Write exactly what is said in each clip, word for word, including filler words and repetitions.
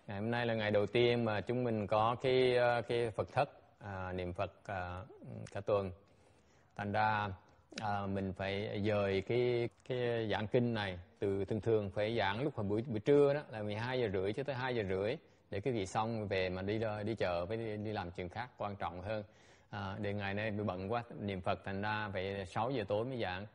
Ngày hôm nay là ngày đầu tiên mà chúng mình có cái cái Phật thất à, niệm Phật à, cả tuần. Thành ra à, mình phải dời cái cái giảng kinh này từ thường thường phải giảng lúc hồi buổi buổi trưa đó là mười hai giờ rưỡi cho tới hai giờ rưỡi để cái vị xong về mà đi đi chợ với đi, đi làm chuyện khác quan trọng hơn. À, để ngày nay bị bận quá niệm Phật thành ra phải sáu giờ tối mới giảng.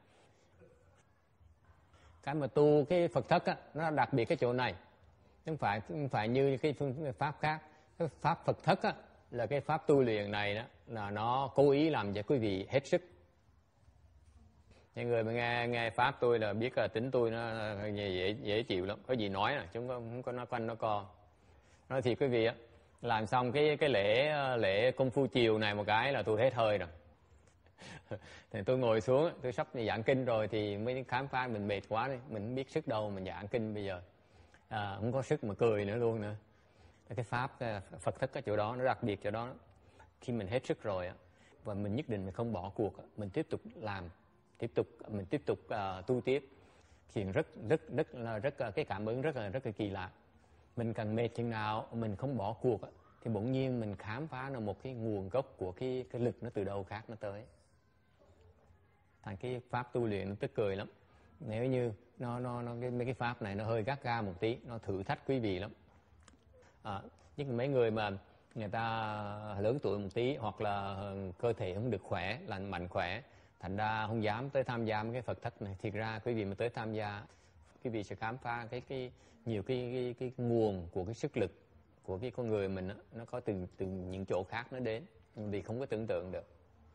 Cái mà tu cái Phật thất á, nó đặc biệt cái chỗ này. Không phải không phải như cái phương pháp khác. Cái pháp Phật thất á, là cái pháp tu luyện này đó là nó cố ý làm cho quý vị hết sức. Những người mà nghe nghe pháp tôi là biết là tính tôi nó dễ dễ chịu lắm, có gì nói à, chúng không có nói quanh nó co. Nói thì quý vị á, làm xong cái cái lễ lễ công phu chiều này một cái là tôi hết hơi rồi. Thì tôi ngồi xuống, tôi sắp giảng kinh rồi thì mới khám phá mình mệt quá đi, mình không biết sức đâu mình giảng kinh bây giờ. À, không có sức mà cười nữa luôn nữa. Cái pháp cái Phật thất cái chỗ đó nó đặc biệt chỗ đó. Khi mình hết sức rồi á và mình nhất định mình không bỏ cuộc, mình tiếp tục làm, tiếp tục mình tiếp tục uh, tu tiếp thì rất rất rất là rất, rất cái cảm ứng rất là rất là kỳ lạ. Mình càng mệt chừng nào mình không bỏ cuộc thì bỗng nhiên mình khám phá ra một cái nguồn gốc của cái cái lực nó từ đâu khác nó tới. Thành cái pháp tu luyện nó tức cười lắm. Nếu như nó nó nó cái mấy cái pháp này nó hơi gắt ga một tí, nó thử thách quý vị lắm. À, nhất là mấy người mà người ta lớn tuổi một tí hoặc là cơ thể không được khỏe, lành mạnh khỏe, thành ra không dám tới tham gia mấy cái Phật thất này. Thiệt ra quý vị mà tới tham gia, quý vị sẽ khám phá cái cái nhiều cái cái, cái nguồn của cái sức lực của cái con người mình đó, nó có từ từ những chỗ khác nó đến, vì không có tưởng tượng được.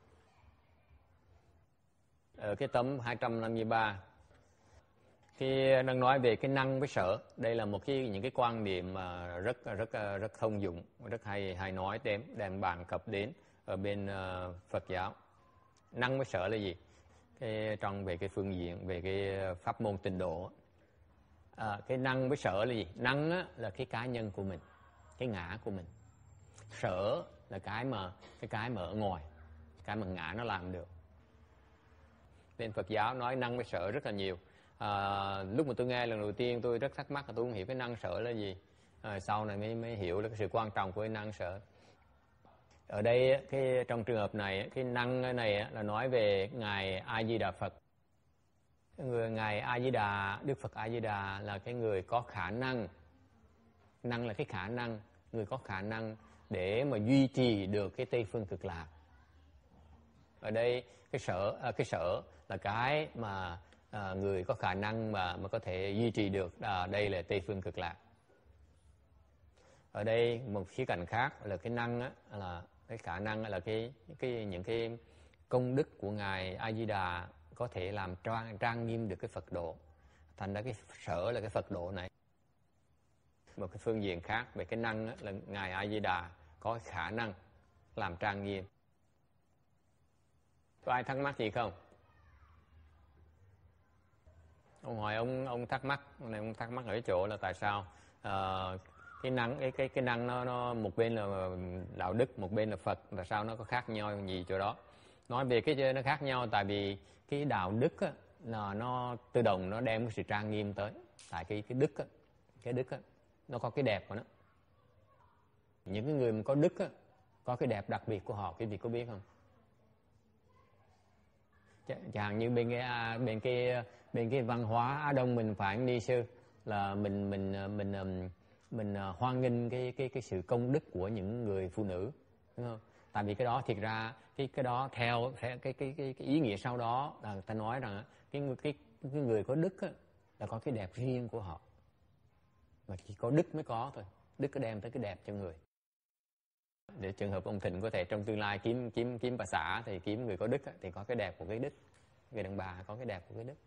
Ở cái tấm hai trăm năm mươi ba, khi đang nói về cái năng với sở, đây là một cái những cái quan điểm mà rất rất rất thông dụng, rất hay hay nói đến, đang bàn cập đến ở bên uh, Phật giáo. Năng với sở là gì? Cái trong về cái phương diện về cái pháp môn tịnh độ, à, cái năng với sở là gì? Năng á, là cái cá nhân của mình, cái ngã của mình. Sở là cái mà cái cái mà ở ngoài, cái mà ngã nó làm được. Bên Phật giáo nói năng với sở rất là nhiều. À, lúc mà tôi nghe lần đầu tiên tôi rất thắc mắc là tôi không hiểu cái năng sở là gì. À, sau này mới mới hiểu là cái sự quan trọng của cái năng sở. Ở đây cái trong trường hợp này cái năng này là nói về ngài A Di Đà Phật. Người ngài A Di Đà, Đức Phật A Di Đà là cái người có khả năng, năng là cái khả năng, người có khả năng để mà duy trì được cái Tây Phương Cực Lạc. Ở đây cái sở à, cái sở là cái mà à, người có khả năng mà mà có thể duy trì được, à, đây là Tây Phương Cực Lạc. Ở đây một khía cạnh khác là cái năng á, là cái khả năng là cái cái những cái công đức của ngài A Di Đà có thể làm trang trang nghiêm được cái Phật độ. Thành ra cái sở là cái Phật độ này. Một cái phương diện khác về cái năng á, là ngài A Di Đà có khả năng làm trang nghiêm. Có ai thắc mắc gì không? Ông hỏi ông ông thắc mắc, này ông thắc mắc ở cái chỗ là tại sao à, cái năng cái cái cái năng nó nó một bên là đạo đức, một bên là Phật, tại sao nó có khác nhau gì chỗ đó? Nói về cái nó khác nhau tại vì cái đạo đức á, là nó tự động nó đem cái sự trang nghiêm tới. Tại cái cái đức á, cái đức á, nó có cái đẹp của nó. Những cái người mà có đức á, có cái đẹp đặc biệt của họ, quý vị có biết không? Chẳng như bên cái bên cái bên cái văn hóa Á Đông mình phải đi sư là mình mình mình mình, mình hoan nghênh cái cái cái sự công đức của những người phụ nữ, đúng không? Tại vì cái đó thiệt ra cái cái đó theo theo cái cái cái, cái ý nghĩa sau đó là người ta nói rằng cái cái cái người có đức á, là có cái đẹp riêng của họ, mà chỉ có đức mới có thôi, đức có đem tới cái đẹp cho người. Để trường hợp ông Thịnh có thể trong tương lai kiếm kiếm kiếm bà xã thì kiếm người có đức thì có cái đẹp của cái đức, người đàn bà có cái đẹp của cái đức.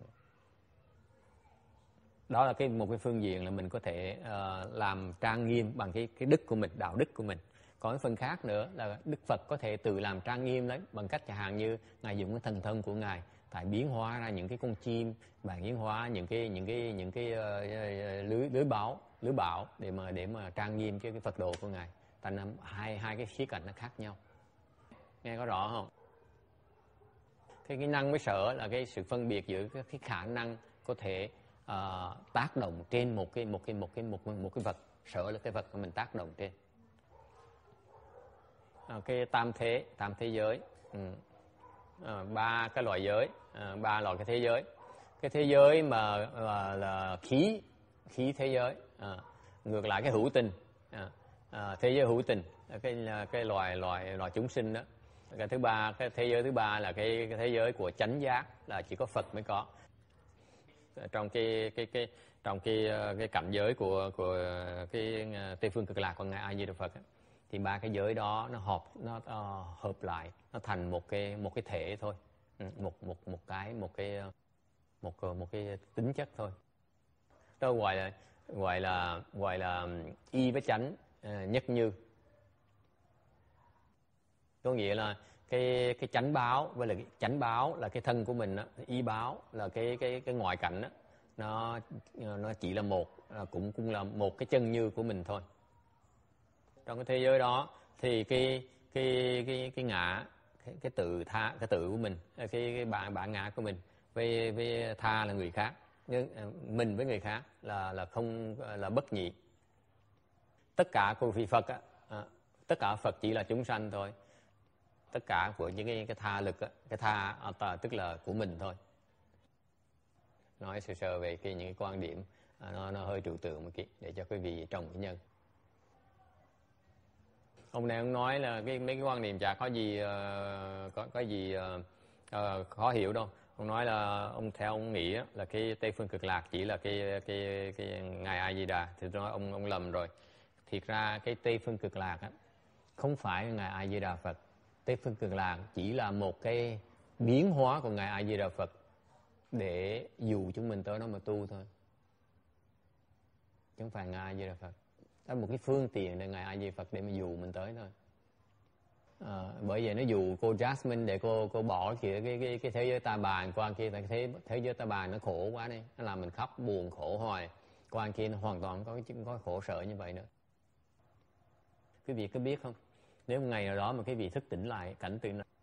Đó là cái một cái phương diện là mình có thể uh, làm trang nghiêm bằng cái cái đức của mình, đạo đức của mình. Có cái phần khác nữa là Đức Phật có thể tự làm trang nghiêm đấy bằng cách chẳng hạn như ngài dùng cái thần thông của ngài tại biến hóa ra những cái con chim, và biến hóa những cái những cái những cái uh, lưới lưới báo lưới bảo để mà để mà trang nghiêm cái cái Phật độ của ngài. Thành ra hai hai cái khía cạnh nó khác nhau. Nghe có rõ không? Cái cái năng với sở là cái sự phân biệt giữa cái, cái khả năng có thể uh, tác động trên một cái một cái một cái một một cái vật Sở là cái vật mà mình tác động trên. À, cái tam thế, tam thế giới, ừ. à, ba cái loại giới, à, ba loại cái thế giới. Cái thế giới mà là, là khí, khí thế giới, à, ngược lại cái hữu tình, à, à, thế giới hữu tình, cái cái loài loài loài chúng sinh đó. Cái thứ ba, cái thế giới thứ ba là cái, cái thế giới của chánh giác, là chỉ có Phật mới có. Trong cái cái cái trong cái cái cảnh giới của của cái Tây phương Cực Lạc của ngài A Di Đà Phật ấy, thì ba cái giới đó nó hợp nó uh, hợp lại, nó thành một cái một cái thể thôi, một một một cái một cái một một cái tính chất thôi. Tôi gọi là gọi là gọi là y với chánh uh, nhất như. Có nghĩa là cái cái chánh báo với là cái chánh báo là cái thân của mình đó, y báo là cái cái cái ngoại cảnh đó, nó nó chỉ là một, cũng cũng là một cái chân như của mình thôi. Trong cái thế giới đó thì cái cái cái cái ngã, cái, cái tự tha, cái tự của mình, cái cái bản bản ngã của mình với với tha là người khác, nhưng mình với người khác là là không, là bất nhị. Tất cả của vị Phật á, tất cả Phật chỉ là chúng sanh thôi. Tất cả của những cái cái tha lực á, cái tha tức là của mình thôi. Nói sơ sơ về cái những cái quan điểm nó nó hơi trừu tượng một chút để cho quý vị trồng cái nhân. Hôm nay ông nói là cái mấy cái quan niệm chả có gì uh, có có gì uh, uh, khó hiểu đâu. Ông nói là ông theo ông nghĩ là cái Tây phương Cực Lạc chỉ là cái cái cái ngài A Di Đà, thì tôi nói ông ông lầm rồi. Thiệt ra cái Tây phương Cực Lạc á, không phải ngài A Di Đà Phật. Tây phương Cực Lạc chỉ là một cái biến hóa của ngài A Di Đà Phật để dụ chúng mình tới đó mà tu thôi, chứ không phải ngài A Di Đà Phật. Đó là một cái phương tiện để ngài A Di Đà Phật để mà dụ mình tới thôi. À, bởi vậy nó dụ cô Jasmine để cô cô bỏ kìa cái cái cái thế giới ta bà qua kia, tại thế thế giới ta bà nó khổ quá đi, nó làm mình khóc buồn khổ hoài. Qua kia nó hoàn toàn có cái có khổ sở như vậy nữa. Quý vị có biết không? Nếu một ngày nào đó mà cái vị thức tỉnh lại cảnh tượng này,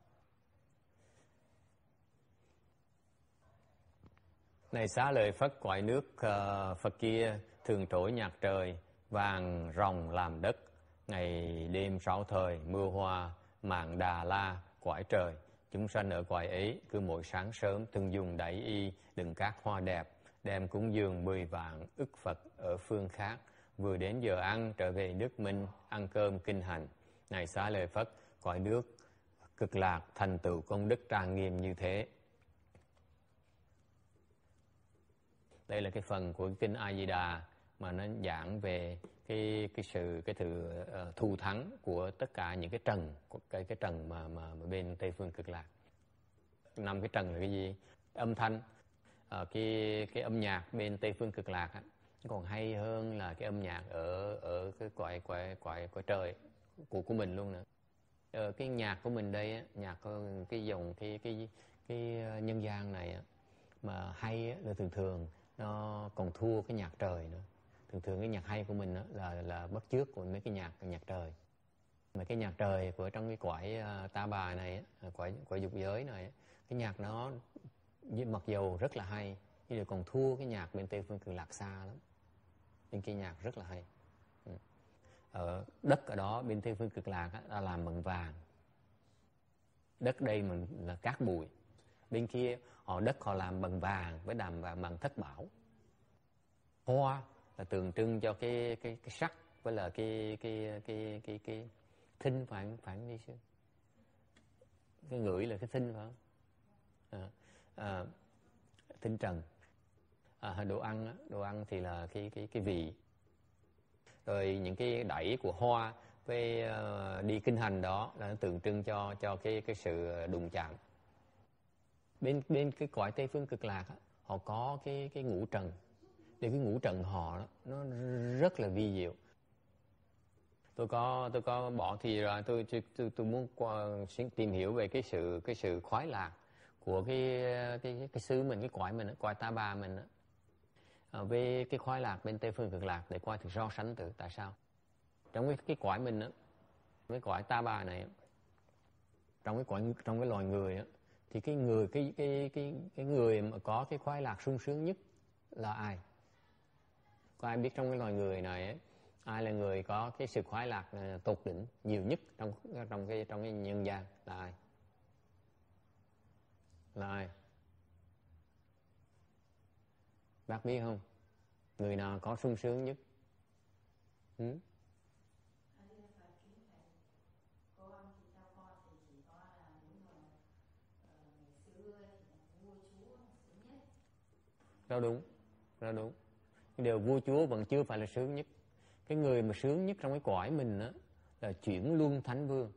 này xá lợi Phất, cõi nước uh, Phật kia thường trỗi nhạc trời, vàng ròng làm đất, ngày đêm sáu thời mưa hoa, mạng Đà La cõi trời. Chúng sanh ở cõi ấy cứ mỗi sáng sớm từng dùng đẩy y đựng các hoa đẹp, đem cúng dường mười vạn ức Phật ở phương khác, vừa đến giờ ăn trở về nước mình ăn cơm kinh hành. Này xá lợi Phất, cõi nước Cực Lạc thành tựu công đức trang nghiêm như thế. Đây là cái phần của kinh A Di Đà mà nó giảng về cái cái sự cái sự uh, thù thắng của tất cả những cái trần, của cái cái trần mà mà, mà bên Tây phương Cực Lạc. Năm cái trần là cái gì? Âm thanh, uh, cái cái âm nhạc bên Tây phương Cực Lạc á, còn hay hơn là cái âm nhạc ở ở cái cõi cõi cõi cõi trời của của mình luôn nữa. Ờ, cái nhạc của mình đây á, nhạc cái dòng cái cái cái nhân gian này á, mà hay á, là thường thường nó còn thua cái nhạc trời nữa. Thường thường cái nhạc hay của mình á, là là bắt chước của mấy cái nhạc nhạc trời. Mà cái nhạc trời của trong cái cõi uh, ta bà này á, cõi cõi dục giới này á, cái nhạc nó mặc dầu rất là hay, nhưng mà còn thua cái nhạc bên Tây phương Cực Lạc xa lắm. Bên kia nhạc rất là hay. Ừ. Ở đất ở đó bên Tây phương Cực Lạc á, là làm bằng vàng. Đất đây mình là cát bụi. Bên kia họ đất họ làm bằng vàng với đàm vàng bằng thất bảo. Hoa là tượng trưng cho cái cái cái sắc với là cái cái cái cái cái thinh, phải phải đi sư. Cái ngửi là cái thinh phải không? À, à, thinh trần. À, đồ ăn á, đồ ăn thì là cái cái cái vị. Rồi những cái đẩy của hoa với uh, đi kinh hành đó là nó tượng trưng cho cho cái cái sự đụng chạm. Bên bên cái cõi Tây phương Cực Lạc á, họ có cái cái ngũ trần. Để cái ngũ trần họ đó, nó rất là vi diệu. Tôi có tôi có bỏ thì rồi tôi tôi tôi, tôi muốn qua, tìm hiểu về cái sự cái sự khoái lạc của cái cái cái xứ mình, cái cõi mình, cõi ta bà mình á. À, về cái khoái lạc bên Tây phương Cực Lạc để coi thử so sánh từ tại sao trong cái cái cõi mình á, cái cõi ta bà này, trong cái cõi trong cái loài người á, thì cái người cái cái cái cái người mà có cái khoái lạc sung sướng nhất là ai? Có ai biết trong cái loài người này ấy, Ai là người có cái sự khoái lạc tột đỉnh nhiều nhất trong trong cái trong cái nhân gian là ai? Là ai? Bác biết không? Người nào có sung sướng nhất? Ừ? Đó đúng, đó đúng. Điều vua chúa vẫn chưa phải là sướng nhất. Cái người mà sướng nhất trong cái cõi mình á là chuyển luân thánh vương.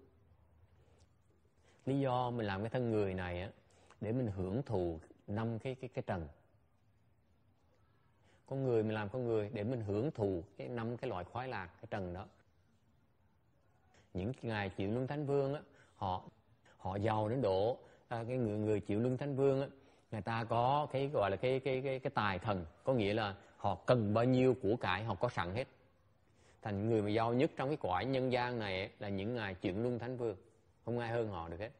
Lý do mình làm cái thân người này á để mình hưởng thụ năm cái cái cái trần. Con người mình làm con người để mình hưởng thụ cái năm cái loại khoái lạc cái trần đó. Những ngài chuyển luân thánh vương á, họ họ giàu đến độ à, cái người người chịu luân thánh vương á, người ta có cái gọi là cái cái cái cái tài thần, có nghĩa là họ cần bao nhiêu của cải họ có sẵn hết. Thành người mà giàu nhất trong cái cõi nhân gian này ấy, là những ngài chuyển luân thánh vương, không ai hơn họ được hết.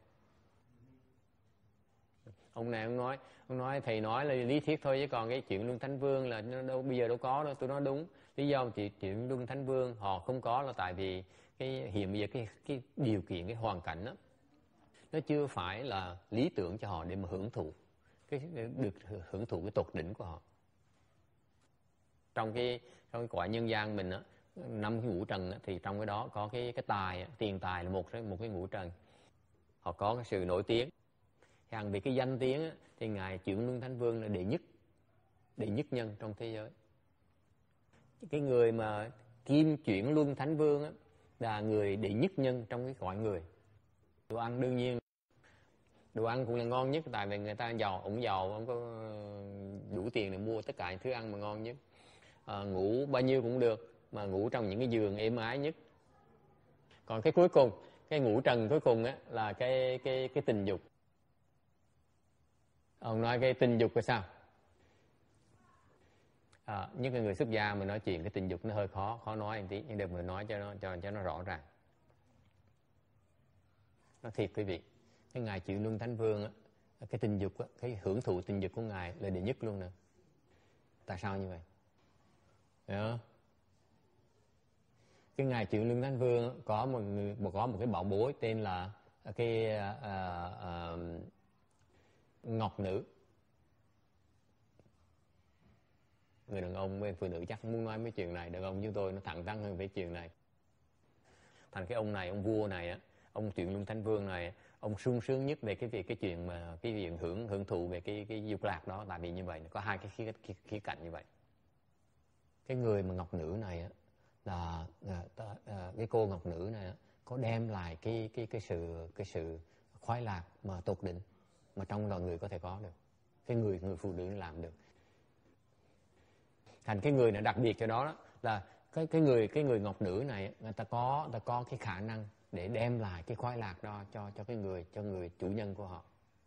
Ông này ông nói, ông nói thầy nói là lý thuyết thôi, chứ còn cái chuyện luân thánh vương là nó đâu bây giờ đâu có đâu. Tôi nói đúng, lý do chị chuyện luân thánh vương họ không có là tại vì cái hiện bây giờ cái cái điều kiện, cái hoàn cảnh đó nó chưa phải là lý tưởng cho họ để mà hưởng thụ cái được hưởng thụ cái tột đỉnh của họ. Trong cái trong cái cõi nhân gian mình á, năm cái ngũ trần á, thì trong cái đó có cái cái tài, tiền tài là một một cái ngũ trần. Họ có cái sự nổi tiếng. Hàng vì cái danh tiếng á, thì ngài chuyển luân thánh vương là đệ nhất, đệ nhất nhân trong thế giới. Cái người mà kim chuyển luân thánh vương á, là người đệ nhất nhân trong cái cõi người. Đồ ăn đương nhiên đồ ăn cũng là ngon nhất, tại vì người ta giàu, ổng giàu, ông có đủ tiền để mua tất cả những thứ ăn mà ngon nhất. À, ngủ bao nhiêu cũng được, mà ngủ trong những cái giường êm ái nhất. Còn cái cuối cùng, cái ngũ trần cuối cùng á là cái cái cái tình dục. Ông nói cái tình dục là sao? À, nhất là người xuất gia mà nói chuyện cái tình dục nó hơi khó khó nói một tí, nhưng đừng mình nói cho nó cho cho nó rõ ràng. Nói thiệt quý vị, cái ngài chịu luân thánh vương á, cái tình dục á, cái hưởng thụ tình dục của ngài là đệ nhất luôn nè. Tại sao như vậy? Đó. Cái ngài chịu luân thánh vương á, có một người, một có một cái bảo bối tên là cái à, à, ngọc nữ. Người đàn ông với phụ nữ chắc không muốn nói mấy chuyện này, đàn ông như tôi nó thẳng thắn hơn về chuyện này. Thành cái ông này, ông vua này á, ông chuyển luân thánh vương này, ông sung sướng nhất về cái việc cái chuyện mà cái việc hưởng hưởng thụ về cái cái dục lạc đó, tại vì như vậy có hai cái khía, khía, khía cạnh như vậy. Cái người mà ngọc nữ này á là à, à, cái cô ngọc nữ này á, có đem lại cái cái cái sự cái sự khoái lạc mà tột đỉnh mà trong loài người có thể có được. Cái người người phụ nữ làm được. Thành cái người này đặc biệt cho đó, đó là cái cái người cái người ngọc nữ này người ta có người ta có cái khả năng để đem lại cái khoái lạc đó cho cho cái người cho người chủ nhân của họ.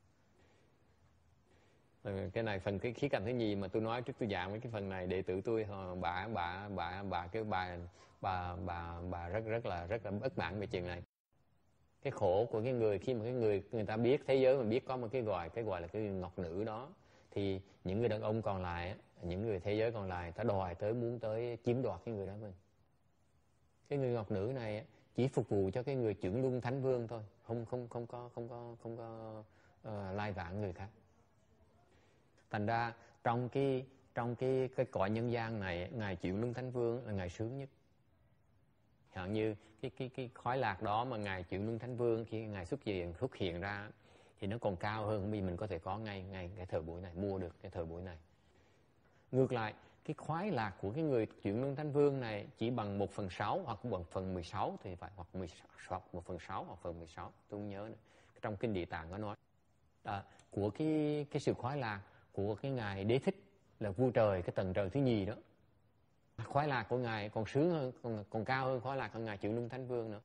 Cái này phần cái khía cạnh thứ nhì mà tôi nói trước tôi giảng với cái phần này đệ tử tôi bà bà bà bà cái bà bà bà bà rất rất là rất là bất mãn về chuyện này. Cái khổ của cái người khi mà cái người người ta biết thế giới mà biết có một cái gọi cái gọi là cái ngọc nữ đó, thì những người đàn ông còn lại, những người thế giới còn lại ta đòi tới muốn tới chiếm đoạt cái người đó mình. Cái người ngọc nữ này chỉ phục vụ cho cái người chuyển luân thánh vương thôi, không không không có không có không có uh, lai vãng người khác. Thành ra trong cái trong cái cái cõi nhân gian này, ngài chuyển luân thánh vương là ngài sướng nhất. Chẳng như cái cái cái khoái lạc đó mà ngài chuyển luân thánh vương khi ngài xuất hiện xuất hiện ra thì nó còn cao hơn vì mình có thể có ngay ngay cái thời buổi này, mua được cái thời buổi này. Ngược lại, cái khoái lạc của cái người chuyển luân thánh vương này chỉ bằng một phần sáu hoặc bằng phần mười sáu thì phải, hoặc mười hoặc một phần sáu hoặc phần mười sáu, tôi không nhớ nữa. Trong kinh Địa Tạng có nói à, của cái cái sự khoái lạc của cái ngài Đế Thích là vua trời, cái tầng trời thứ nhì đó, khoái lạc của ngài còn sướng hơn, còn, còn cao hơn khoái lạc của ngài chuyển luân thánh vương nữa.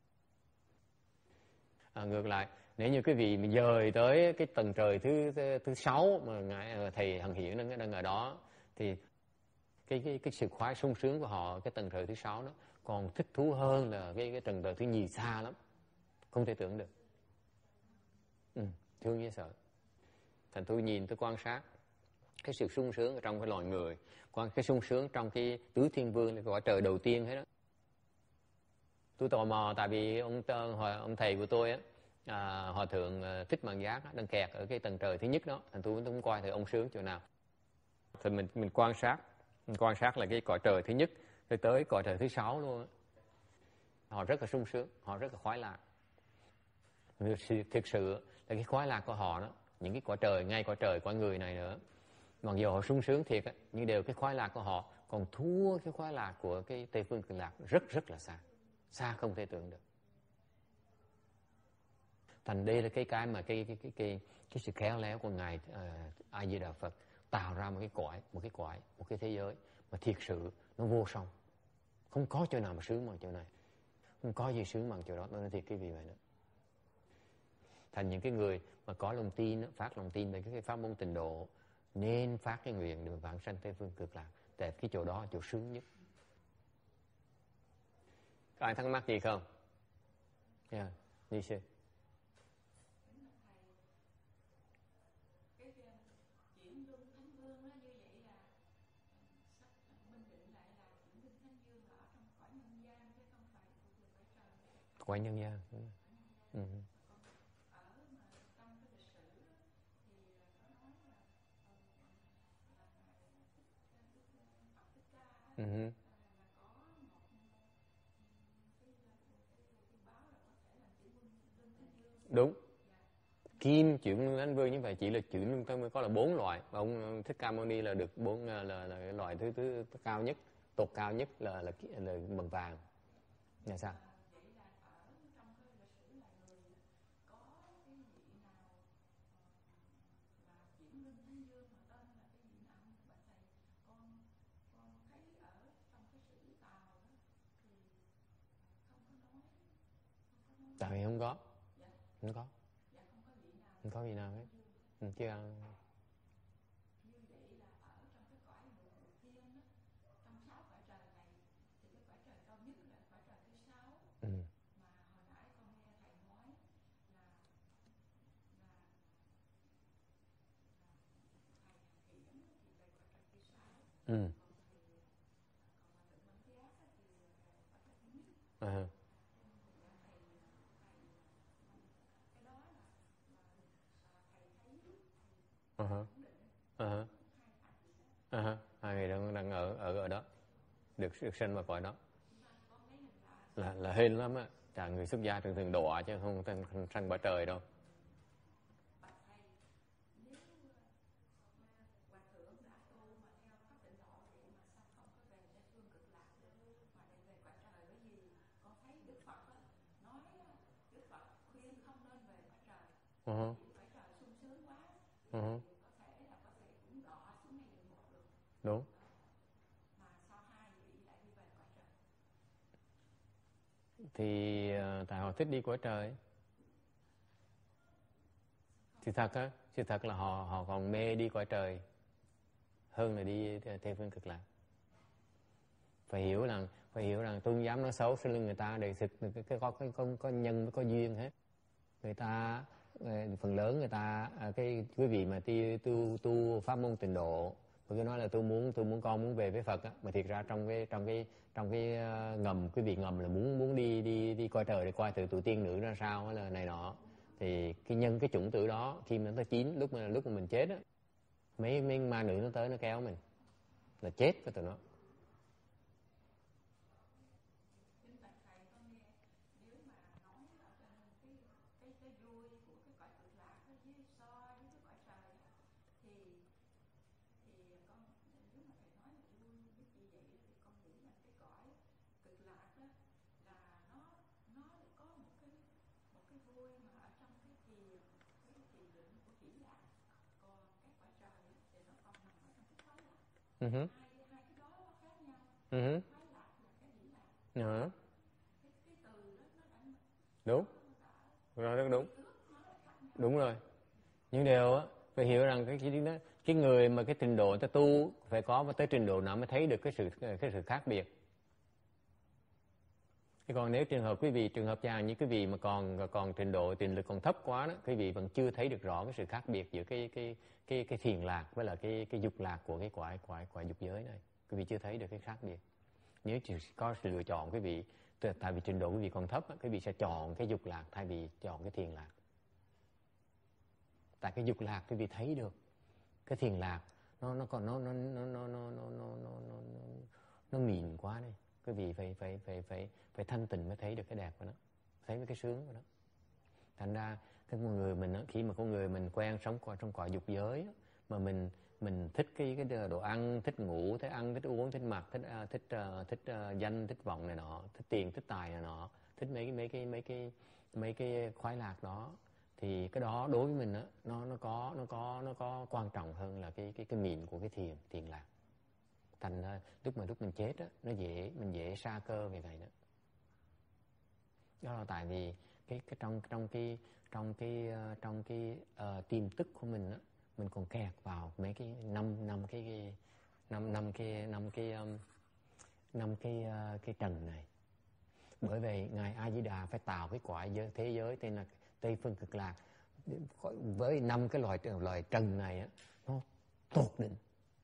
À, ngược lại, nếu như quý vị mình dời tới cái tầng trời thứ thứ, thứ sáu mà ngài thầy Hằng Hiển đang đang ở đó, thì cái cái cái sự khoái sung sướng của họ cái tầng trời thứ sáu đó còn thích thú hơn là cái cái tầng trời thứ nhì xa lắm, không thể tưởng được. Ừ, thương như sợ. Thành tôi nhìn tôi quan sát cái sự sung sướng ở trong cái loài người, quan cái sung sướng trong cái tứ thiên vương là cõi trời đầu tiên hết đó, Tôi tò mò tại vì ông ông thầy của tôi á, à, hòa thượng Thích Mạng Giác á, đang kẹt ở cái tầng trời thứ nhất đó, thành tôi cũng coi thử ông sướng chỗ nào. Thì mình mình quan sát, mình quan sát là cái cõi trời thứ nhất rồi tới cõi trời thứ sáu luôn á. Họ rất là sung sướng, họ rất là khoái lạc. Thực sự là cái khoái lạc của họ đó, những cái cõi trời, ngay cõi trời cõi người này nữa, mặc dù họ sung sướng thiệt á, nhưng đều cái khoái lạc của họ còn thua cái khoái lạc của cái Tây Phương Cực Lạc rất rất là xa, xa không thể tưởng được. Thành đây là cái cái mà cái cái cái cái cái sự khéo léo của ngài uh, A Di Đà Phật tạo ra một cái cõi, một cái cõi, một cái thế giới mà thiệt sự nó vô song, không có chỗ nào mà sướng bằng chỗ này, không có gì sướng bằng chỗ đó. Nó nói thiệt cái vị vậy nữa. Thành những cái người mà có lòng tin, phát lòng tin về cái pháp môn tịnh độ, nên phát cái nguyện để vãng sanh Tây Phương Cực Lạc, tại cái chỗ đó là chỗ sướng nhất. Có ai thắc mắc gì không? Yeah, đi sư. Cõi nhân gian. Ừ. Ừ. Đúng. Kim chuyển Thánh Vương như vậy chỉ là chuyển tới mới có là bốn loại, và ông Thích Ca Mâu Ni là được bốn là, là, là cái loại thứ thứ cao nhất, tột cao nhất là là, là, là bằng vàng. Là sao? Tại vì không có, không có, không có gì nào hết, ừ, chứ ăn. Ừ. Ừ. À. Uh -huh. Uh -huh. Uh -huh. Hai người đang đang ở ở ở đó, được được sinh vào cõi đó là là hên lắm á. Chả người xuất gia thường thường đọa chứ không sanh sanh quả trời đâu. Uh -huh. Uh -huh. Đúng. Thì uh, tại họ thích đi cõi trời. Thì thật á, sự thật là họ họ còn mê đi cõi trời hơn là đi Tây Phương Cực Lạc. Phải hiểu rằng phải hiểu rằng tôn giáo nói xấu sau lưng người ta để thực cái cái có cái có, có nhân có duyên hết. Người ta phần lớn người ta cái quý vị mà tu tu tu pháp môn tịnh độ, tôi cứ nói là tôi muốn tôi muốn con muốn về với Phật á, mà thiệt ra trong cái trong cái trong cái ngầm quý vị ngầm là muốn muốn đi đi đi coi trời để coi thử tụi tiên nữ ra sao hay là này nọ. Thì cái nhân cái chủng tử đó khi mà nó chín, lúc mà lúc mà mình chết á, mấy mấy ma nữ nó tới nó kéo mình là chết với tụi nó. Ừ hứ. Ừ hứ. Ừ. Đúng. Rồi, rất đúng. Đúng rồi. Nhưng điều á, phải hiểu rằng cái cái đó, cái người mà cái trình độ ta tu phải có tới trình độ nào mới thấy được cái sự cái sự khác biệt. Chứ còn nếu trường hợp quý vị trường hợp chàng như quý vị mà còn còn trình độ tiền lực còn thấp quá đó, quý vị vẫn chưa thấy được rõ cái sự khác biệt giữa cái cái cái cái thiền lạc với là cái cái dục lạc của cái quả quả quả dục giới này. Quý vị chưa thấy được cái khác biệt. Nếu chỉ có sự lựa chọn quý vị Tại vì trình độ quý vị còn thấp, quý vị sẽ chọn cái dục lạc thay vì chọn cái thiền lạc. Tại cái dục lạc quý vị thấy được, cái thiền lạc nó nó còn nó nó nó nó nó nó nó nó nó nó mịn quá đây. Quý vị phải phải phải phải phải thanh tịnh mới thấy được cái đẹp của nó, thấy được cái sướng của nó. Thành ra cái con người mình khi mà con người mình quen sống qua trong cõi dục giới mà mình mình thích cái cái đồ ăn, thích ngủ, thích ăn, thích uống, thích mặc, thích uh, thích uh, thích uh, danh, thích vọng này nọ, thích tiền, thích tài này nọ, thích mấy cái mấy cái mấy cái mấy cái khoái lạc đó, thì cái đó đối với mình á, nó nó có nó có nó có quan trọng hơn là cái cái cái mịn của cái thiền thiền lạc. Thành uh, lúc mà lúc mình chết á, nó dễ mình dễ sa cơ về vậy đó. Đó là tại vì cái cái trong trong cái trong cái uh, trong cái uh, tiềm thức của mình á, mình còn kẹt vào mấy cái năm năm cái, cái năm năm cái năm cái um, năm cái uh, cái trần này. Bởi vậy ngài A Di Đà phải tạo cái cõi giới, thế giới tên là Tây Phương Cực Lạc với năm cái loài loài trần này á, nó tột đỉnh.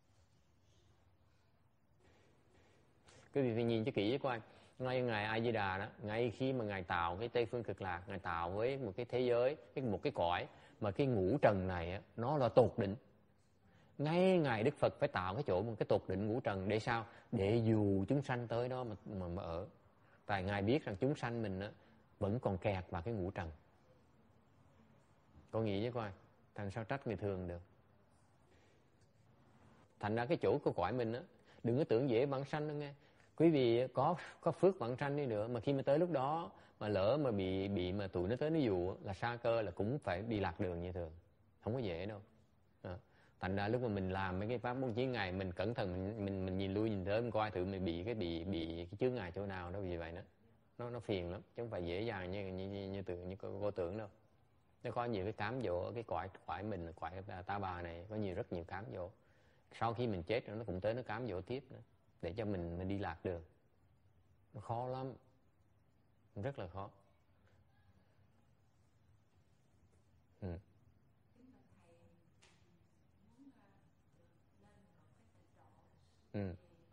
Quý vị phải nhìn cho kỹ coi, ngay ngài A Di Đà đó, ngay khi mà ngài tạo cái Tây Phương Cực Lạc, ngài tạo với một cái thế giới, cái một cái cõi mà cái ngũ trần này á, nó là tột đỉnh. Ngay ngài Đức Phật phải tạo cái chỗ một cái tột đỉnh ngũ trần để sao? Để dù chúng sanh tới đó mà mà, mà ở. Tại ngài biết rằng chúng sanh mình á, vẫn còn kẹt vào cái ngũ trần. Con nghĩ chứ coi, thành sao trách người thường được? Thành ra cái chỗ của cõi mình á, đừng có tưởng dễ vãng sanh đâu nghe. Quý vị có có phước vãng sanh đi nữa mà khi mà tới lúc đó mà lỡ mà bị bị mà tụi nó tới nó dụ là sa cơ là cũng phải đi lạc đường như thường, không có dễ đâu. À, thành ra lúc mà mình làm mấy cái pháp bốn chín ngày mình cẩn thận mình mình, mình nhìn lui nhìn tới mình coi thử mình bị cái bị bị cái chướng ngại chỗ nào đâu, vì vậy đó nó nó phiền lắm chứ không phải dễ dàng như như như, như tưởng như cô, cô tưởng đâu. Nó có nhiều cái cám dỗ ở cái cõi cõi mình cõi ta bà này có nhiều rất nhiều cám dỗ. Sau khi mình chết rồi nó cũng tới nó cám dỗ tiếp nữa để cho mình mình đi lạc đường. Nó khó lắm, rất là khó. Ừ. Ừ.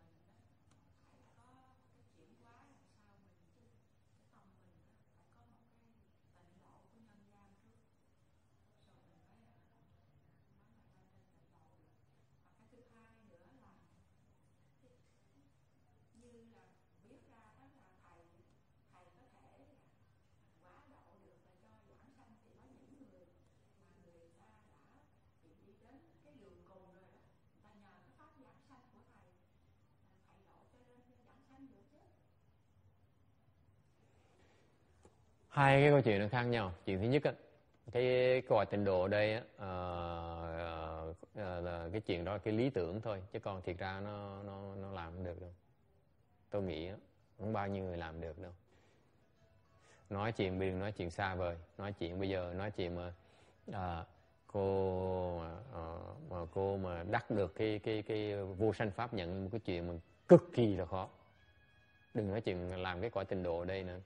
Hai cái câu chuyện nó khác nhau. Chuyện thứ nhất á, cái cõi tịnh độ ở đây á, uh, uh, là cái chuyện đó là cái lý tưởng thôi, chứ còn thiệt ra nó nó nó làm không được đâu. Tôi nghĩ á, không bao nhiêu người làm được đâu. Nói chuyện bây giờ nói chuyện xa vời, nói chuyện bây giờ nói chuyện mà uh, cô mà, uh, mà cô mà đắc được cái cái cái vô sanh pháp nhận một cái chuyện mà cực kỳ là khó. Đừng nói chuyện làm cái cõi tịnh độ ở đây nữa.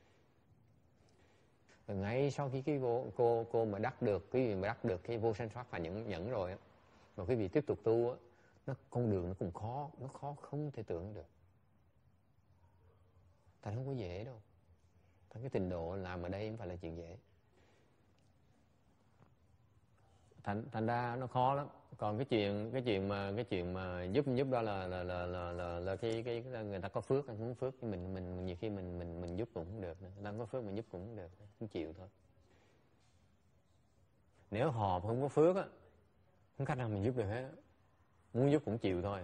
Ngay sau khi cái cô cô cô mà đắc được quý vị mà đắc được cái vô sanh pháp và nhẫn nhẫn rồi á, mà quý vị tiếp tục tu á, nó con đường nó cũng khó, nó khó không thể tưởng được. Tại không có dễ đâu. Cái tịnh độ làm ở đây không phải là chuyện dễ. Thành thành ra nó khó lắm. Còn cái chuyện cái chuyện mà cái chuyện mà giúp giúp đó là là là là là, là cái cái người ta có phước hay không có phước, mình mình nhiều khi mình mình mình giúp cũng không được nữa. Người ta có phước mình giúp cũng không được, không chịu thôi. Nếu họ không có phước á, không cách nào mình giúp được hết. Muốn giúp cũng chịu thôi.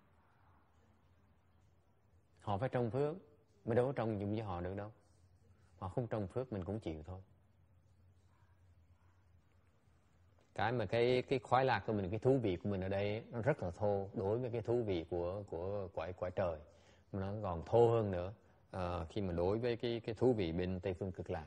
Họ phải trồng phước, mới đâu có trồng dùng với họ được đâu. Họ không trồng phước mình cũng chịu thôi. Cái mà cái cái khoái lạc của mình, cái thú vị của mình ở đây nó rất là thô đối với cái thú vị của của cõi cõi trời, mà nó còn thô hơn nữa à, khi mà đối với cái cái thú vị bên Tây Phương Cực Lạc.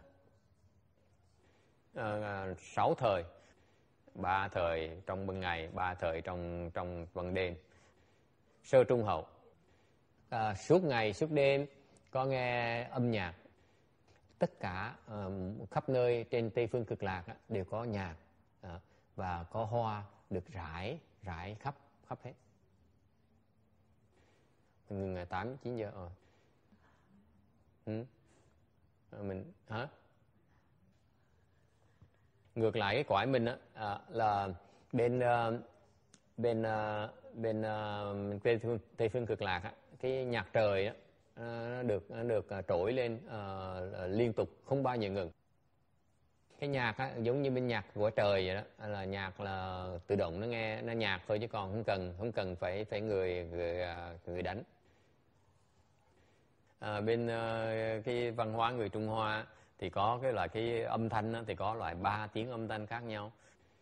À, sáu thời, ba thời trong ban ngày, ba thời trong trong ban đêm, sơ trung hậu. À, suốt ngày suốt đêm có nghe âm nhạc, tất cả uh, khắp nơi trên Tây Phương Cực Lạc á, đều có nhạc uh, và có hoa được rải rải khắp khắp hết. Ngừng ngày tám chín giờ rồi. Ừ. Mình hả? Ngược lại cái cõi mình á, à, là bên uh, bên uh, bên uh, tây phương, tây phương cực lạc á, cái nhạc trời á, nó được nó được uh, trỗi lên uh, liên tục không bao giờ ngừng. Cái nhạc á, giống như bên nhạc của trời vậy đó, là nhạc là tự động nó nghe nó nhạc thôi, chứ còn không cần không cần phải phải người người, người đánh. À, bên uh, cái văn hóa người Trung Hoa thì có cái loại cái âm thanh đó, thì có loại ba tiếng âm thanh khác nhau.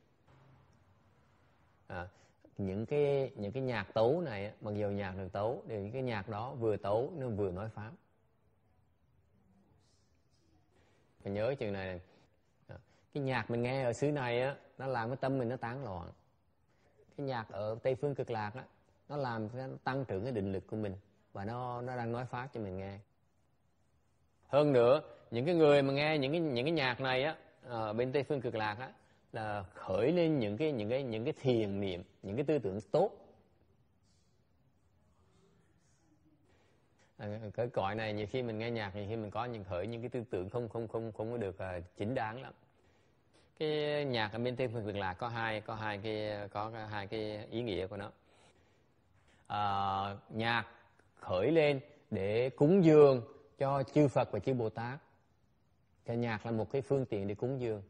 À, những cái những cái nhạc tấu này, mặc dù nhạc được tấu, thì những cái nhạc đó vừa tấu nó vừa nói pháp. Phải nhớ chừng này, cái nhạc mình nghe ở xứ này á, nó làm cái tâm mình nó tán loạn. Cái nhạc ở Tây phương cực lạc á, nó làm nó tăng trưởng cái định lực của mình, và nó nó đang nói pháp cho mình nghe. Hơn nữa, những cái người mà nghe những cái những cái nhạc này á, ở bên Tây phương cực lạc á, là khởi lên những cái những cái những cái thiền niệm, những cái tư tưởng tốt. À, cái cõi này nhiều khi mình nghe nhạc, nhiều khi mình có những khởi những cái tư tưởng không không không không có được uh, chính đáng lắm. Cái nhạc ở bên Tây phương cực lạc có hai có hai cái có hai cái ý nghĩa của nó. À, nhạc khởi lên để cúng dường cho chư Phật và chư Bồ Tát. Cái nhạc là một cái phương tiện để cúng dường.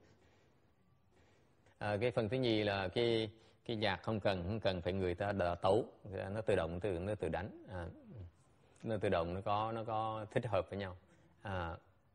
À, cái phần thứ nhì là cái cái nhạc không cần không cần phải người ta đờ tấu, nó tự động tự nó tự đánh. À, nó tự động nó có nó có thích hợp với nhau. À,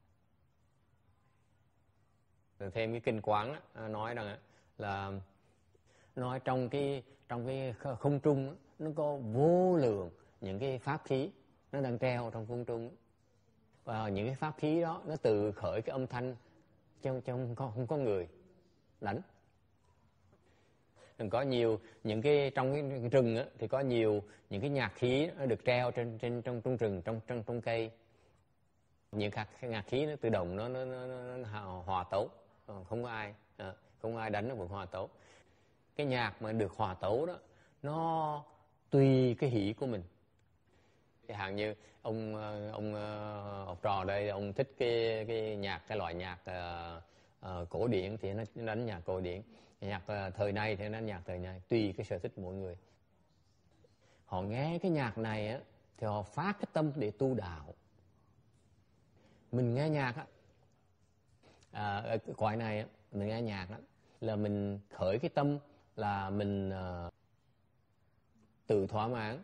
thêm cái kinh Quán á, nói rằng là nói trong cái trong cái không trung nó có vô lượng những cái pháp khí nó đang treo trong không trung, và những cái pháp khí đó nó tự khởi cái âm thanh trong trong không, không có người đánh. Đừng có nhiều những cái trong cái rừng á, thì có nhiều những cái nhạc khí nó được treo trên trên trong trong rừng, trong trong trong cây. Những các nhạc khí nó tự động nó nó nó, nó, nó hòa tấu, không có ai à, không có ai đánh, nó vẫn hòa tấu. Cái nhạc mà được hòa tấu đó nó tùy cái hỷ của mình. Chẳng hạn như ông ông học trò đây, ông thích cái cái nhạc cái loại nhạc uh, uh, cổ điển thì nó đánh nhạc cổ điển, nhạc uh, thời nay thì nó đánh nhạc thời nay, tùy cái sở thích của mỗi người. Họ nghe cái nhạc này á thì họ phát cái tâm để tu đạo. Mình nghe nhạc á, à, ở cái cõi này á, mình nghe nhạc á là mình khởi cái tâm là mình uh, tự thỏa mãn.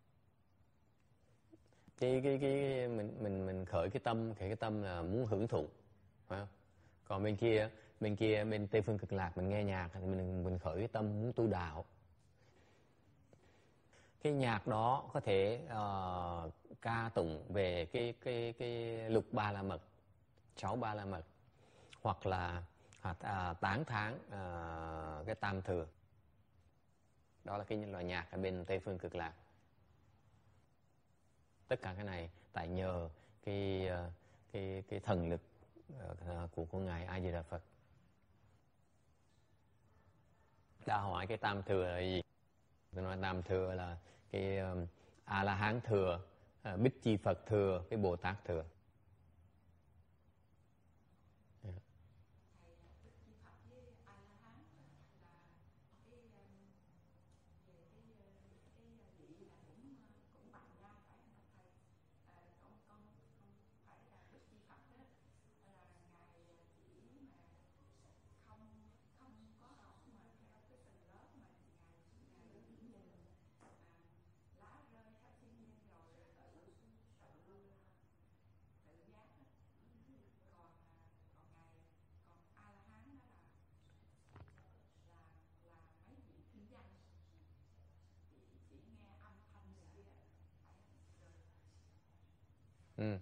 Cái cái cái mình mình mình khởi cái tâm, khởi cái tâm là muốn hưởng thụ, phải không? Còn bên kia, bên kia bên Tây phương cực lạc mình nghe nhạc thì mình mình khởi cái tâm muốn tu đạo. Cái nhạc đó có thể uh, ca tụng về cái cái cái lục ba la mật, sáu ba la mật, hoặc là à, tán thán à, cái tam thừa. Đó là cái loại nhạc ở bên Tây phương cực lạc. Tất cả cái này tại nhờ cái cái cái thần lực của của ngài A Di Đà Phật. Đã hỏi cái tam thừa là gì? Tôi nói tam thừa là cái A La Hán thừa, Bích Chi Phật thừa, cái Bồ Tát thừa. Ừ.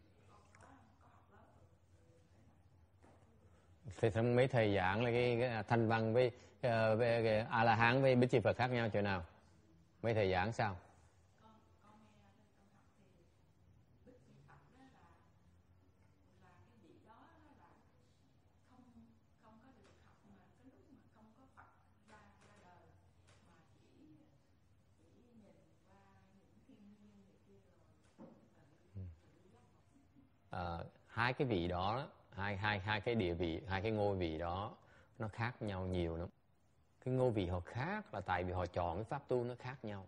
Thì trong mấy thầy giảng là cái, cái thanh văn với, uh, với cái A La Hán với Bích Chi Phật khác nhau chỗ nào? Mấy thầy giảng sao? À, hai cái vị đó, hai hai hai cái địa vị, hai cái ngôi vị đó nó khác nhau nhiều lắm. Cái ngôi vị họ khác là tại vì họ chọn cái pháp tu nó khác nhau,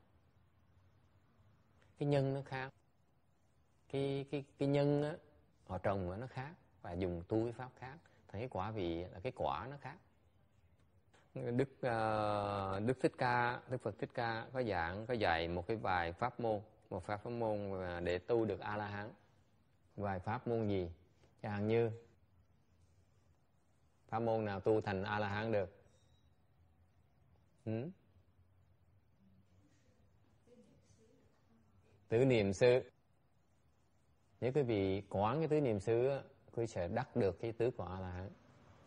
cái nhân nó khác, cái cái cái nhân á, họ trồng nó khác và dùng tu cái pháp khác, thành cái quả vị là cái quả nó khác. Đức uh, Đức Thích Ca, Đức Phật Thích Ca có giảng, có dạy một cái vài pháp môn, một pháp môn để tu được A La Hán. Vài pháp môn gì? Chẳng hạn như pháp môn nào tu thành A La Hán được? Ừ? Tứ niệm xứ. Nếu quý vị quán cái tứ niệm xứ, quý vị sẽ đắc được cái tứ quả A La Hán.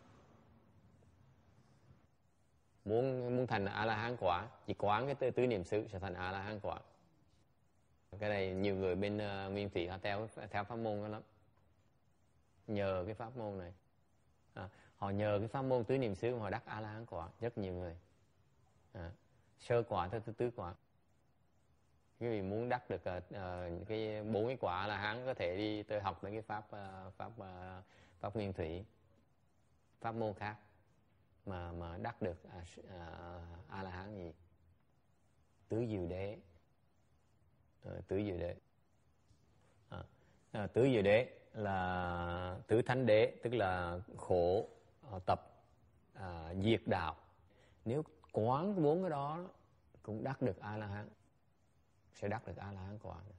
Muốn muốn thành A La Hán quả, chỉ quán cái tứ, tứ niệm xứ sẽ thành A La Hán quả. Cái này nhiều người bên uh, Nguyên Thủy họ theo theo pháp môn đó lắm. Nhờ cái pháp môn này, à, họ nhờ cái pháp môn tứ niệm xứ họ đắc A La Hán quả, rất nhiều người. À, sơ quả tới tứ quả. Quý vị muốn đắc được uh, uh, cái bốn cái quả là Hán có thể đi tới học đến cái pháp uh, pháp uh, pháp Nguyên Thủy, pháp môn khác mà mà đắc được uh, uh, A La Hán gì? Tứ Diệu Đế. Uh, tứ Diệu Đế. À, uh, tứ Diệu Đế là tứ Thánh Đế, tức là khổ uh, tập uh, diệt đạo. Nếu quán bốn cái đó cũng đắc được A La Hán, sẽ đắc được A La Hán quả.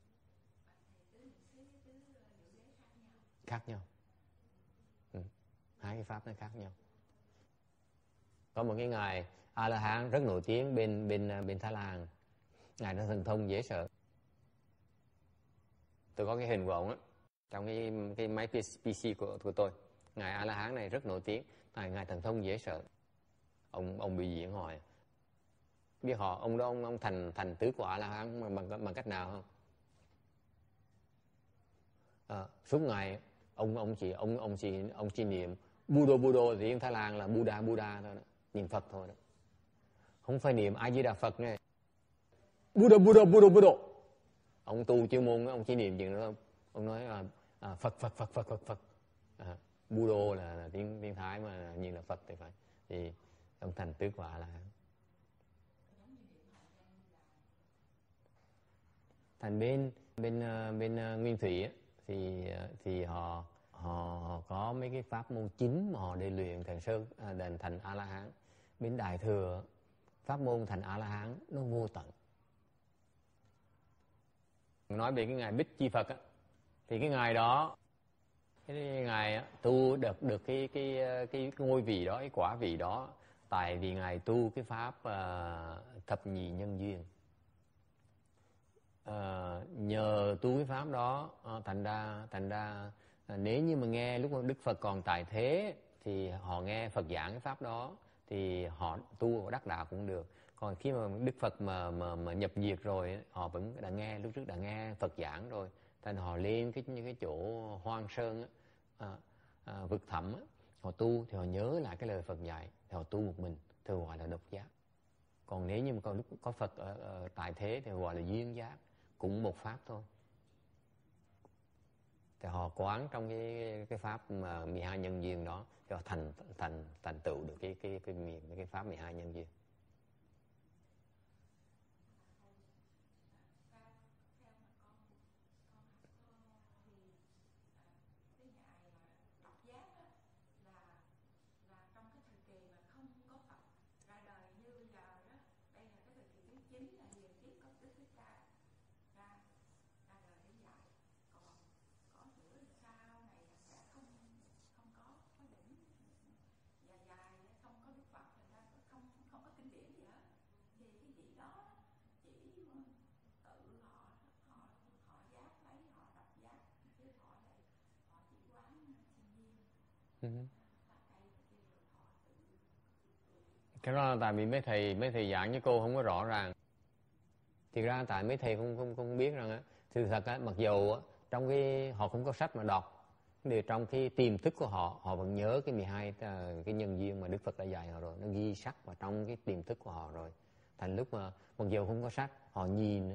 Khác nhau. Ừ. Hai cái pháp nó khác nhau. Có một cái ngài A La Hán rất nổi tiếng bên bên bên Thái Lan, ngài nó thần thông dễ sợ. Tôi có cái hình của ông á trong cái cái máy pê xê của của tôi. Ngài A La Hán này rất nổi tiếng, ngài ngài thần thông dễ sợ. Ông ông bị diễn hỏi. Biết họ ông đó ông ông thành thành tứ quả A La Hán bằng bằng cách nào không? À, suốt ngày ông ông chỉ ông ông chỉ ông chỉ niệm Buddha Buddha, thì in Thái Lan là Buddha Buddha thôi đó, niệm Phật thôi đó, không phải niệm A Di Đà Phật này. Buddha Buddha Buddha Buddha. Ông tu chuyên môn ông chỉ niệm chuyện đó không? Ông nói là à, Phật Phật Phật Phật Phật Phật. À, Buddha là, là tiếng tiếng Thái mà như là Phật thì phải, thì ông thành tứ quả là thành bên bên bên Nguyên Thủy ấy, thì thì họ họ có mấy cái pháp môn chính mà họ để luyện thành sơ đền thành A La Hán. Bên Đại Thừa pháp môn thành A La Hán nó vô tận. Nói về cái ngài Bích Chi Phật á, thì cái ngài đó, cái ngài tu được được cái cái cái ngôi vị đó, cái quả vị đó, tại vì ngài tu cái pháp uh, thập nhị nhân duyên. Uh, nhờ tu cái pháp đó, uh, thành ra thành ra uh, nếu như mà nghe lúc mà Đức Phật còn tại thế thì họ nghe Phật giảng cái pháp đó thì họ tu họ đắc đạo cũng được. Còn khi mà Đức Phật mà mà, mà nhập diệt rồi, họ vẫn đã nghe, lúc trước đã nghe Phật giảng rồi, thành họ lên cái những cái chỗ hoang sơn á, à, à, vực thẳm á, họ tu thì họ nhớ lại cái lời Phật dạy thì họ tu một mình, thường gọi là độc giác. Còn nếu như mà có lúc có Phật ở, ở tại thế thì gọi là duyên giác, cũng một pháp thôi. Thì họ quán trong cái cái pháp mà mười hai nhân duyên đó, thì họ thành thành thành tựu được cái cái cái miền cái, cái pháp mười hai nhân duyên. Cái đó là tại vì mấy thầy mấy thầy giảng với cô không có rõ ràng. Thì ra tại mấy thầy không không không biết rằng á, sự thật á, mặc dù á, trong cái họ không có sách mà đọc, thì trong cái tiềm thức của họ, họ vẫn nhớ cái mười hai cái nhân duyên mà Đức Phật đã dạy họ rồi, nó ghi sắc vào trong cái tiềm thức của họ rồi. Thành lúc mà mặc dù không có sách, họ nhìn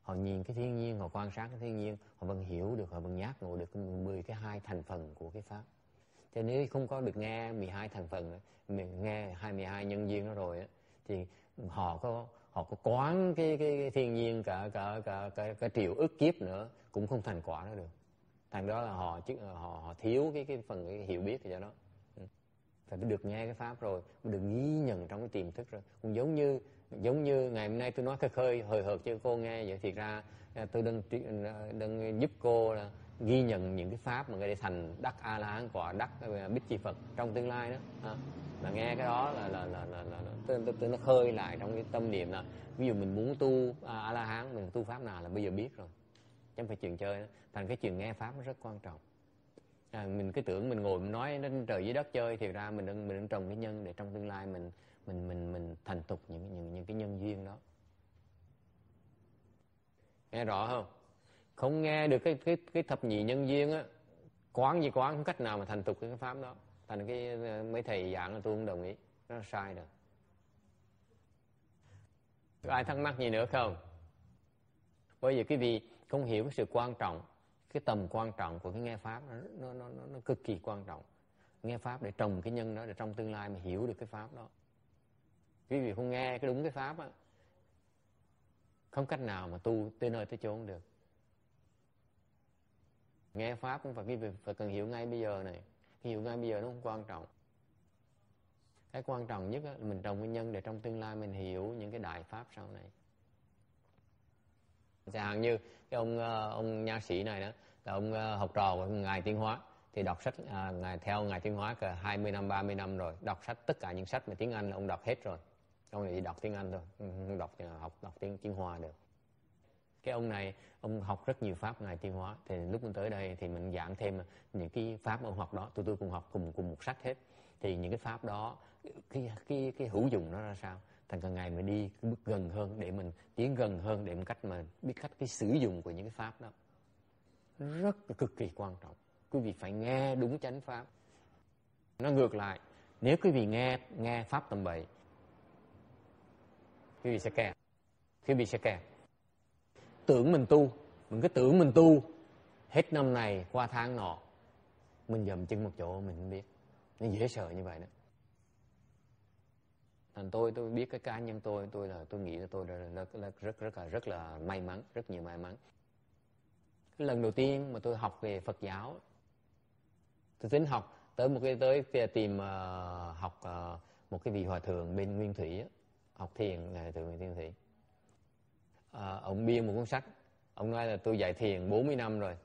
họ nhìn cái thiên nhiên, họ quan sát cái thiên nhiên, họ vẫn hiểu được, họ vẫn giác ngộ được mười cái hai thành phần của cái pháp. Cho nếu không có được nghe mười hai thành phần, mình nghe hai mươi hai nhân duyên đó rồi á, thì họ có họ có quán cái cái, cái thiên nhiên cả cả cả cả, cả triệu ức kiếp nữa cũng không thành quả đó được. Thành đó là họ chứ họ họ thiếu cái cái phần cái hiểu biết cho đó. Phải được nghe cái pháp rồi, mới được ghi nhận trong cái tiềm thức rồi. Cũng giống như giống như ngày hôm nay tôi nói khơi khơi hời hợt cho cô nghe vậy, thì ra tôi đang đang giúp cô là ghi nhận những cái pháp mà để thành đắc A La Hán quả, đắc Bích Chi Phật trong tương lai đó. À, là nghe cái đó là là là là, là, là tôi, tôi, tôi nó khơi lại trong cái tâm niệm là ví dụ mình muốn tu A La Hán, mình tu pháp nào là bây giờ biết rồi, chứ không phải chuyện chơi đó. Thành cái chuyện nghe pháp nó rất quan trọng. À, mình cứ tưởng mình ngồi mình nói đến trời dưới đất chơi, thì ra mình đang mình đang trồng cái nhân để trong tương lai mình mình mình mình thành tục những những những cái nhân duyên đó. Nghe rõ không? Không nghe được cái cái cái thập nhị nhân duyên á, quán gì quán không cách nào mà thành tục cái pháp đó. Thành cái mấy thầy giảng là tôi không đồng ý, nó sai rồi. Có ai thắc mắc gì nữa không? Bởi vì cái vị không hiểu cái sự quan trọng, cái tầm quan trọng của cái nghe pháp nó nó nó nó, nó cực kỳ quan trọng. Nghe pháp để trồng cái nhân đó, để trong tương lai mà hiểu được cái pháp đó. Quý vị không nghe cái đúng cái pháp á, không cách nào mà tu tới nơi tới chốn được. Nghe pháp cũng phải quý vị phải cần hiểu ngay bây giờ này. Cái hiểu ngay bây giờ nó không quan trọng. Cái quan trọng nhất á, là mình trồng cái nhân để trong tương lai mình hiểu những cái đại pháp sau này. Chẳng hạn như cái ông ông nha sĩ này đó, là ông học trò của ngài Tiến Hóa, thì đọc sách à, ngài theo ngài Tiến Hóa cả hai mươi năm ba mươi năm rồi, đọc sách tất cả những sách mà tiếng Anh là ông đọc hết rồi. Ông này chỉ đọc tiếng Anh thôi, không đọc học đọc tiếng Tiến Hóa được. Cái ông này ông học rất nhiều pháp ngài Tiến Hóa, thì lúc mình tới đây thì mình giảng thêm những cái pháp mà ông học đó, tôi tôi cùng học cùng cùng một sách hết. Thì những cái pháp đó cái cái cái hữu dụng nó ra sao? Thành càng ngày mình đi cái bước gần hơn để mình tiến gần hơn để một cách mà biết cách cái sử dụng của những cái pháp đó rất là cực kỳ quan trọng. Quý vị phải nghe đúng chánh pháp. Nó ngược lại, nếu quý vị nghe nghe pháp tầm bậy, quý vị sẽ kẹt, quý vị sẽ kẹt. Tưởng mình tu, mình cứ tưởng mình tu, hết năm này qua tháng nọ, mình dậm chân một chỗ mình không biết. Nó dễ sợ như vậy đó. Thành tôi tôi biết cái cá nhân tôi, tôi là tôi nghĩ là tôi là rất rất rất rất là rất là may mắn, rất nhiều may mắn. Cái lần đầu tiên mà tôi học về Phật giáo, tôi tính học tới một cái tới tìm uh, học uh, một cái vị hòa thượng bên Nguyên Thủy á, học thiền ngài thượng Nguyên Thủy. Uh, ông biên một cuốn sách, ông nói là tôi dạy thiền bốn mươi năm rồi,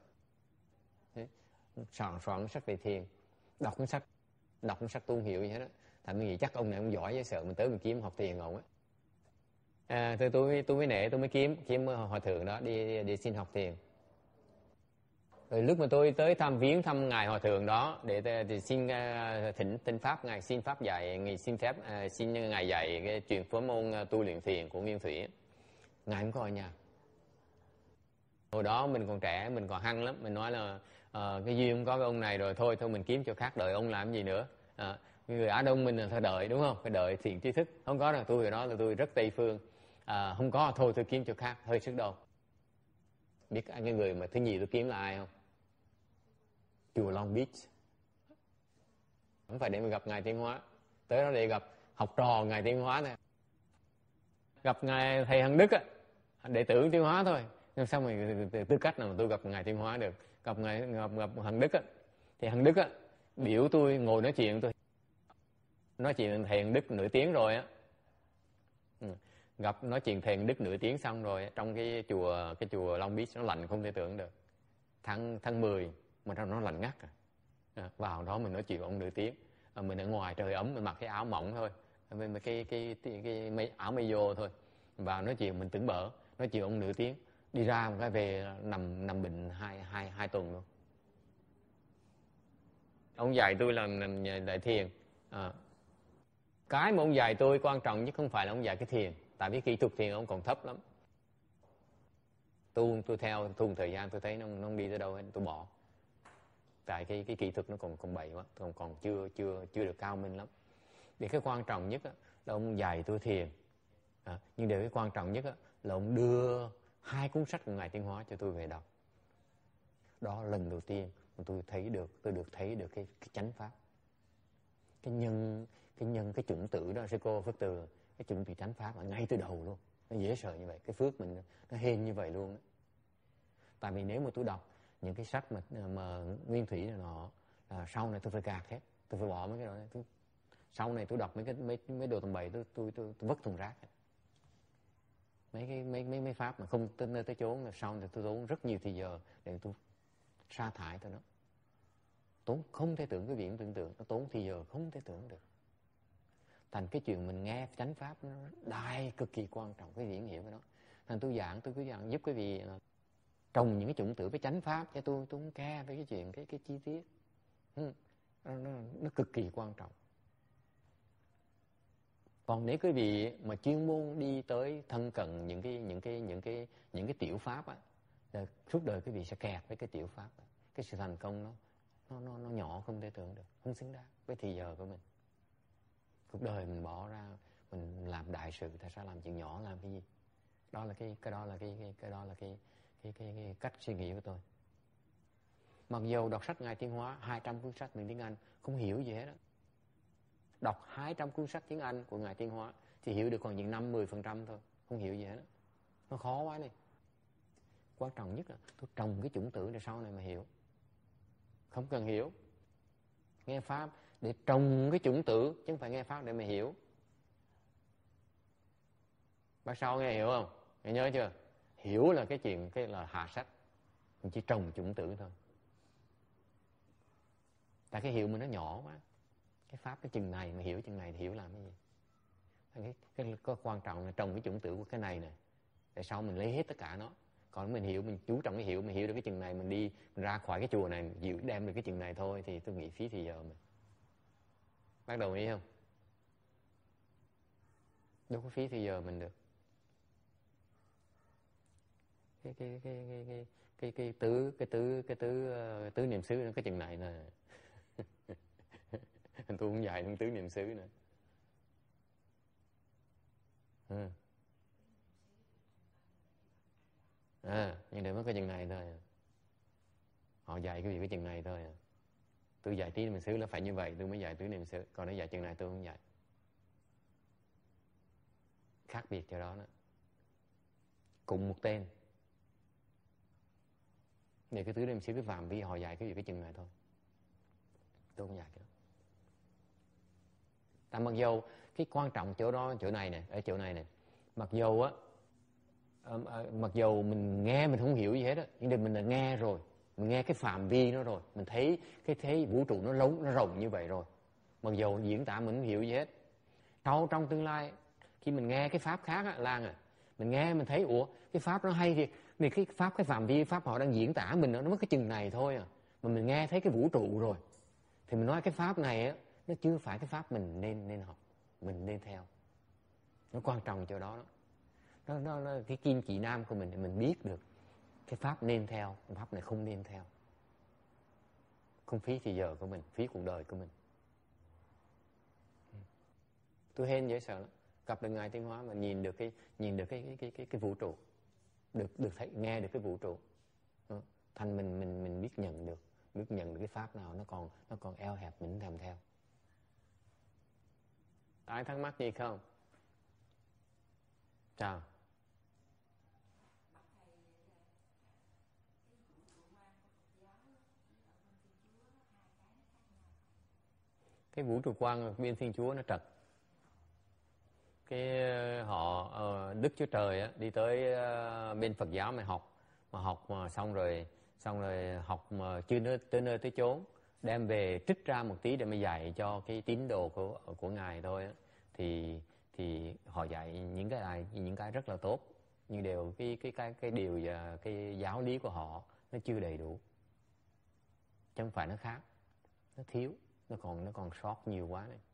soạn soạn sách về thiền, đọc cuốn sách, đọc cuốn sách tu hiểu gì hết đó. Thành như vậy chắc ông này ông giỏi với sợ mình tới mình kiếm học thiền ông á. À, tôi tôi tôi mới nể tôi mới kiếm kiếm hòa thượng đó đi, đi đi xin học thiền. Rồi lúc mà tôi tới thăm viếng thăm ngài hòa thượng đó để, để xin uh, thỉnh thỉnh pháp ngài xin pháp dạy, ngài xin phép uh, xin ngài dạy cái truyền pháp môn uh, tu luyện thiền của Nguyên Thủy. Ngài không có ở nhà. Hồi đó mình còn trẻ, mình còn hăng lắm, mình nói là uh, cái duyên không có cái ông này rồi thôi thôi mình kiếm chỗ khác, đợi ông làm gì nữa. Uh, người Á Đông mình là phải đợi đúng không? Phải đợi thiền tri thức. Không có đâu, tôi hồi đó là tôi rất Tây phương. À, không có thôi tôi kiếm chỗ khác, hơi sức đầu. Biết cái người mà thứ nhì tôi kiếm là ai không? Chùa Long Beach. Không phải để mà gặp ngài Tiến Hóa, tới đó để gặp học trò ngài Tiến Hóa này, gặp ngài thầy Hằng Đức á, đệ tử Tiến Hóa thôi. Nhưng sao mà tư cách nào mà tôi gặp ngài Tiến Hóa được? Gặp ngài gặp, gặp Hằng Đức á, thì Hằng Đức á biểu tôi ngồi nói chuyện, tôi nói chuyện thầy Hằng Đức nửa tiếng rồi á. Ừ. Gặp nói chuyện thầy Hằng Đức nửa tiếng xong rồi trong cái chùa cái chùa Long Beach nó lạnh không thể tưởng được. Tháng tháng mười mà nó lạnh ngắt à. À, vào đó mình nói chuyện ông nửa tiếng. À, mình ở ngoài trời ấm mình mặc cái áo mỏng thôi, mình cái cái cái, cái, cái áo mây vô thôi. Vào nói chuyện mình tưởng bở, nói chuyện ông nửa tiếng, đi ra một cái về nằm nằm bệnh hai hai hai tuần luôn. Ông dạy tôi làm, làm đại thiền. À, cái mà ông dạy tôi quan trọng nhất không phải là ông dạy cái thiền, tại vì kỹ thuật thiền ông còn thấp lắm. Tu tôi theo tu một thời gian tôi thấy nó, nó không đi tới đâu hết, tôi bỏ. Tại cái cái kỹ thuật nó còn còn bậy quá, còn còn chưa chưa chưa được cao minh lắm. Vì cái quan trọng nhất á, là ông dạy tôi thiền. À, nhưng điều cái quan trọng nhất á, là ông đưa hai cuốn sách của Ngài Tiến Hóa cho tôi về đọc. Đó lần đầu tiên mà tôi thấy được, tôi được thấy được cái, cái chánh pháp. Cái nhân, cái nhân, cái chủng tử đó, sư cô Phước Từ, cái chủng tử chánh pháp ở ngay từ đầu luôn. Nó dễ sợ như vậy, cái phước mình nó hên như vậy luôn đó. Tại vì nếu mà tôi đọc những cái sách mà, mà nguyên thủy này nọ, à, sau này tôi phải gạt hết, tôi phải bỏ mấy cái đó. Tôi, sau này tôi đọc mấy cái mấy mấy đồ tầm bậy, tôi tôi tôi, tôi vứt thùng rác. Mấy cái mấy mấy mấy pháp mà không tới nơi tới chốn, là sau này tôi tốn rất nhiều thời giờ để tôi sa thải tôi nó. Tốn không thể tưởng, cái việc tưởng tượng nó tốn thời giờ không thể tưởng được. Thành cái chuyện mình nghe chánh pháp nó đại cực kỳ quan trọng, cái gì hiểu cái đó. Thành tôi giảng, tôi cứ giảng giúp cái vị trồng những cái chủng tử với chánh pháp cho tôi, tôi không care với cái chuyện cái cái chi tiết. Ừ. Nó, nó, nó cực kỳ quan trọng. Còn nếu quý vị mà chuyên môn đi tới thân cận những cái những cái những cái những cái tiểu pháp á, suốt đời quý vị sẽ kẹt với cái tiểu pháp đó. Cái sự thành công nó nó nó nó nhỏ không thể tưởng được, không xứng đáng với thời giờ của mình. Cuộc đời mình bỏ ra mình làm đại sự, tại sao làm chuyện nhỏ làm cái gì? Đó là cái cái đó là cái cái cái đó là cái cái cái, cái cách suy nghĩ của tôi. Mặc dù đọc sách Ngài Tiến Hóa hai trăm cuốn sách bằng tiếng Anh không hiểu gì hết đó. Đọc hai trăm cuốn sách tiếng Anh của Ngài Tiến Hóa thì hiểu được còn những năm mười phần trăm thôi, không hiểu gì hết đó. Nó khó quá đi. Quan trọng nhất là tôi trồng cái chủng tử để sau này mà hiểu. Không cần hiểu. Nghe pháp để trồng cái chủng tử, chứ không phải nghe pháp để mà hiểu. Bác sau nghe hiểu không? Nghe nhớ chưa? Hiểu là cái chuyện cái là hạ sách, mình chỉ trồng chủng tử thôi. Tại cái hiểu mình nó nhỏ quá. Cái pháp cái chừng này mà hiểu chừng này thì hiểu làm cái gì? Cái, cái, cái quan trọng là trồng cái chủng tử của cái này nè, để sau mình lấy hết tất cả nó. Còn mình hiểu, mình chú trọng cái hiểu, mình hiểu được cái chừng này, mình đi mình ra khỏi cái chùa này, chịu đem được cái chừng này thôi, thì tôi nghĩ phí thì giờ mình. Bác đồng ý không? Đâu có phí thì giờ mình được. Cái cái cái cái cái cái cái tứ cái tứ cái tứ uh, tứ niệm xứ nó cái chừng này nè. Tôi cũng dạy trong tứ niệm xứ nữa. Ừ. À, nhưng để mới có chừng này thôi. Họ dạy cái gì cái chừng này thôi. Tôi dạy tứ niệm xứ là phải như vậy, tôi mới dạy tứ niệm xứ. Còn nó dạy chừng này tôi không dạy. Khác biệt cho đó đó. Cùng một tên. Để cái tứ niệm xứ cái phạm vi họ dạy cái gì cái chừng này thôi. Tôi không dạy cái đó. Tại mặc dù cái quan trọng chỗ đó, chỗ này nè, ở chỗ này nè, mặc dù á, uh, uh, mặc dù mình nghe mình không hiểu gì hết á, nhưng mà mình đã nghe rồi, mình nghe cái phạm vi nó rồi, mình thấy cái thế vũ trụ nó lớn, nó rộng như vậy rồi. Mặc dù diễn tả mình không hiểu gì hết. Sau trong tương lai, khi mình nghe cái pháp khác á, Lan à, mình nghe mình thấy ủa cái pháp nó hay thiệt, vì cái pháp cái phạm vi pháp họ đang diễn tả mình nó mới cái chừng này thôi à, mà mình nghe thấy cái vũ trụ rồi, thì mình nói cái pháp này á, nó chưa phải cái pháp mình nên nên học, mình nên theo. Nó quan trọng chỗ đó, đó. Nó, nó, nó cái kim chỉ nam của mình thì mình biết được cái pháp nên theo, cái pháp này không nên theo. Không phí thì giờ của mình, phí cuộc đời của mình. Tôi hên dễ sợ lắm. Gặp được Ngài Tiến Hóa mà nhìn được cái nhìn được cái cái cái cái, cái vũ trụ, được được thấy nghe được cái vũ trụ. Đó. Thành mình mình mình biết nhận được, biết nhận được cái pháp nào nó còn nó còn eo hẹp mình thèm theo. Ai thắc mắc gì không? Chào. Cái vũ trụ quan bên Thiên Chúa nó trật. Cái họ Đức Chúa Trời á, đi tới bên Phật giáo mà học, mà học mà xong rồi xong rồi học mà chưa nơi tới nơi tới chốn, đem về trích ra một tí để mà dạy cho cái tín đồ của của Ngài thôi á, thì thì họ dạy những cái này những cái rất là tốt, nhưng đều cái cái cái cái điều và cái giáo lý của họ nó chưa đầy đủ, chứ không phải nó khác, nó thiếu, nó còn nó còn sót nhiều quá này.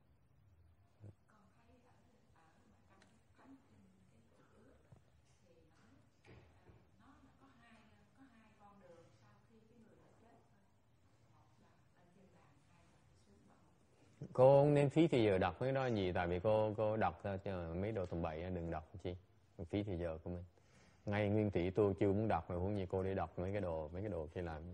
Cô không nên phí thì giờ đọc mấy đó gì, tại vì cô cô đọc cho mấy đồ tầm bậy đừng đọc chi, phí thì giờ của mình. Ngay nguyên tỷ tôi chưa muốn đọc rồi, huống gì cô đi đọc mấy cái đồ mấy cái đồ kia làm.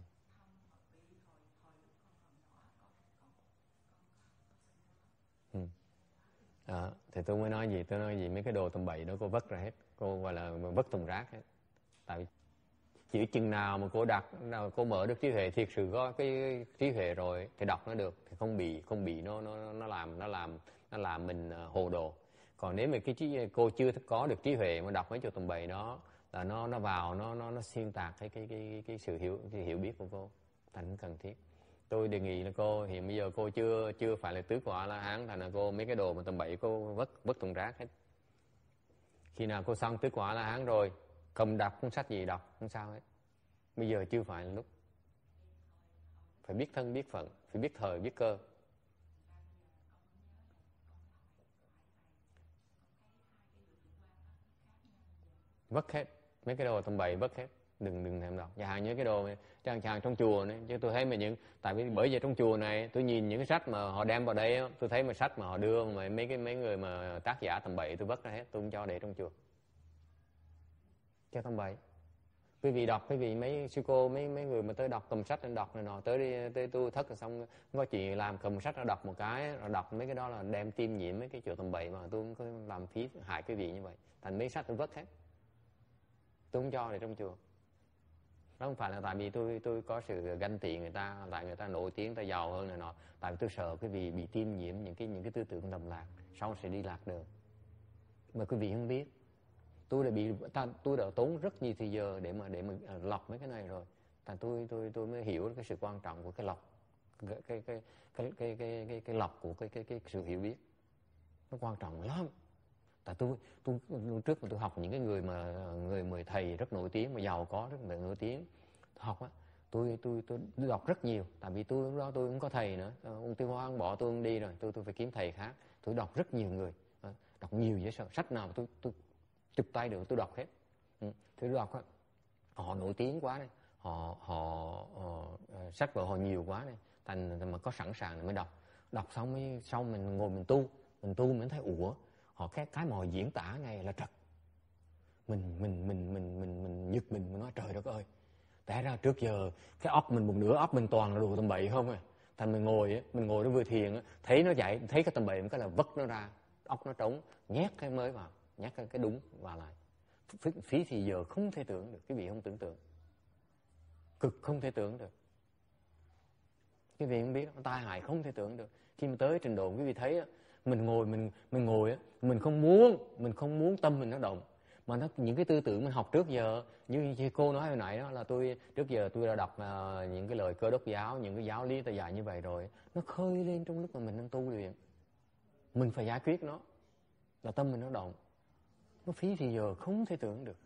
Ừ. À, thì tôi mới nói gì, tôi nói gì mấy cái đồ tầm bậy đó cô vứt ra hết, cô gọi là vứt thùng rác hết. Tại vì chỉ chừng nào mà cô đặt, nào cô mở được trí huệ, thiệt sự có cái trí huệ rồi thì đọc nó được, thì không bị không bị nó nó nó làm nó làm nó làm mình hồ đồ. Còn nếu mà cái trí cô chưa có được trí huệ mà đọc mấy chỗ tầm bậy đó là nó nó vào nó nó nó xuyên tạc cái cái cái cái sự hiểu cái hiểu biết của cô, thành không cần thiết. Tôi đề nghị là cô hiện bây giờ cô chưa chưa phải là tứ quả La Hán, thành là cô mấy cái đồ mà tầm bậy cô vứt vứt thùng rác hết. Khi nào cô xong tứ quả La Hán rồi, cầm đọc cuốn sách gì đọc không sao hết. Bây giờ chưa phải là lúc. Phải biết thân biết phận, phải biết thời biết cơ. Vứt hết mấy cái đồ tầm bậy, vứt hết, đừng đừng thèm đọc. Và hàng những cái đồ chàng chàng trong chùa này, chứ tôi thấy mà những, tại vì bởi vì trong chùa này tôi nhìn những cái sách mà họ đem vào đây, tôi thấy mà sách mà họ đưa mà mấy cái mấy người mà tác giả tầm bậy tôi vứt ra hết, tôi không cho để trong chùa. Cho tầm bậy. Quý vị đọc, quý vị mấy sư cô, mấy mấy người mà tới đọc cầm sách lên đọc này nọ, tới đi tới tôi thất rồi xong có chuyện làm cầm sách ra đọc một cái, rồi đọc mấy cái đó là đem tiêm nhiễm mấy cái chỗ tầm bậy, mà tôi không có làm phí hại quý vị như vậy. Thành mấy sách tôi vứt hết, tôi không cho để trong chùa. Đó không phải là tại vì tôi tôi có sự ganh tị người ta, tại người ta nổi tiếng, ta giàu hơn này nọ, tại vì tôi sợ quý vị bị tiêm nhiễm những cái những cái tư tưởng lầm lạc, sau sẽ đi lạc đường. Mà quý vị không biết, tôi đã bị ta, tôi đã tốn rất nhiều thời giờ để mà để mà lọc mấy cái này rồi, tại tôi tôi tôi mới hiểu cái sự quan trọng của cái lọc, cái cái cái cái cái cái cái, cái lọc của cái cái cái sự hiểu biết, nó quan trọng lắm. Tại tôi tôi trước mà tôi học những cái người mà người mời thầy rất nổi tiếng mà giàu có, rất nổi tiếng, tôi học á, tôi tôi tôi đọc rất nhiều, tại vì tôi lúc đó tôi không có thầy nữa, ông Tiêu Hoa bỏ tôi không đi rồi, tôi tôi phải kiếm thầy khác. Tôi đọc rất nhiều người, đọc nhiều dễ sợ, sách nào tôi tôi chụp tay được tôi đọc hết. Ừ. Tôi đọc á, họ nổi tiếng quá này, họ họ, họ sách vở họ nhiều quá này, thành mà có sẵn sàng là mới đọc. Đọc xong mới xong mình ngồi mình tu, mình tu mình thấy ủa, họ cái cái mà họ diễn tả ngay là trật. Mình mình mình mình mình mình giật mình, mình nói trời đất ơi, té ra trước giờ cái óc mình một nửa óc mình toàn là đồ tầm bậy không à. Thành mình ngồi á, mình ngồi đó vừa thiền á, thấy nó chạy, thấy cái tầm bậy một cái là vứt nó ra, óc nó trống, nhét cái mới vào, nhét cái, cái đúng vào lại. Phí, phí thì giờ không thể tưởng được, quý vị không tưởng tượng, cực không thể tưởng được. Quý vị không biết, tai hại không thể tưởng được. Khi mà tới trình độ quý vị thấy á, mình ngồi mình mình ngồi á, mình không muốn mình không muốn tâm mình nó động, mà nó những cái tư tưởng mình học trước giờ, như, như cô nói hồi nãy đó, là tôi trước giờ tôi đã đọc uh, những cái lời Cơ Đốc giáo, những cái giáo lý ta dạy như vậy rồi, nó khơi lên trong lúc mà mình đang tu luyện, mình phải giải quyết nó, là tâm mình nó động, nó phí thì giờ không thể tưởng được.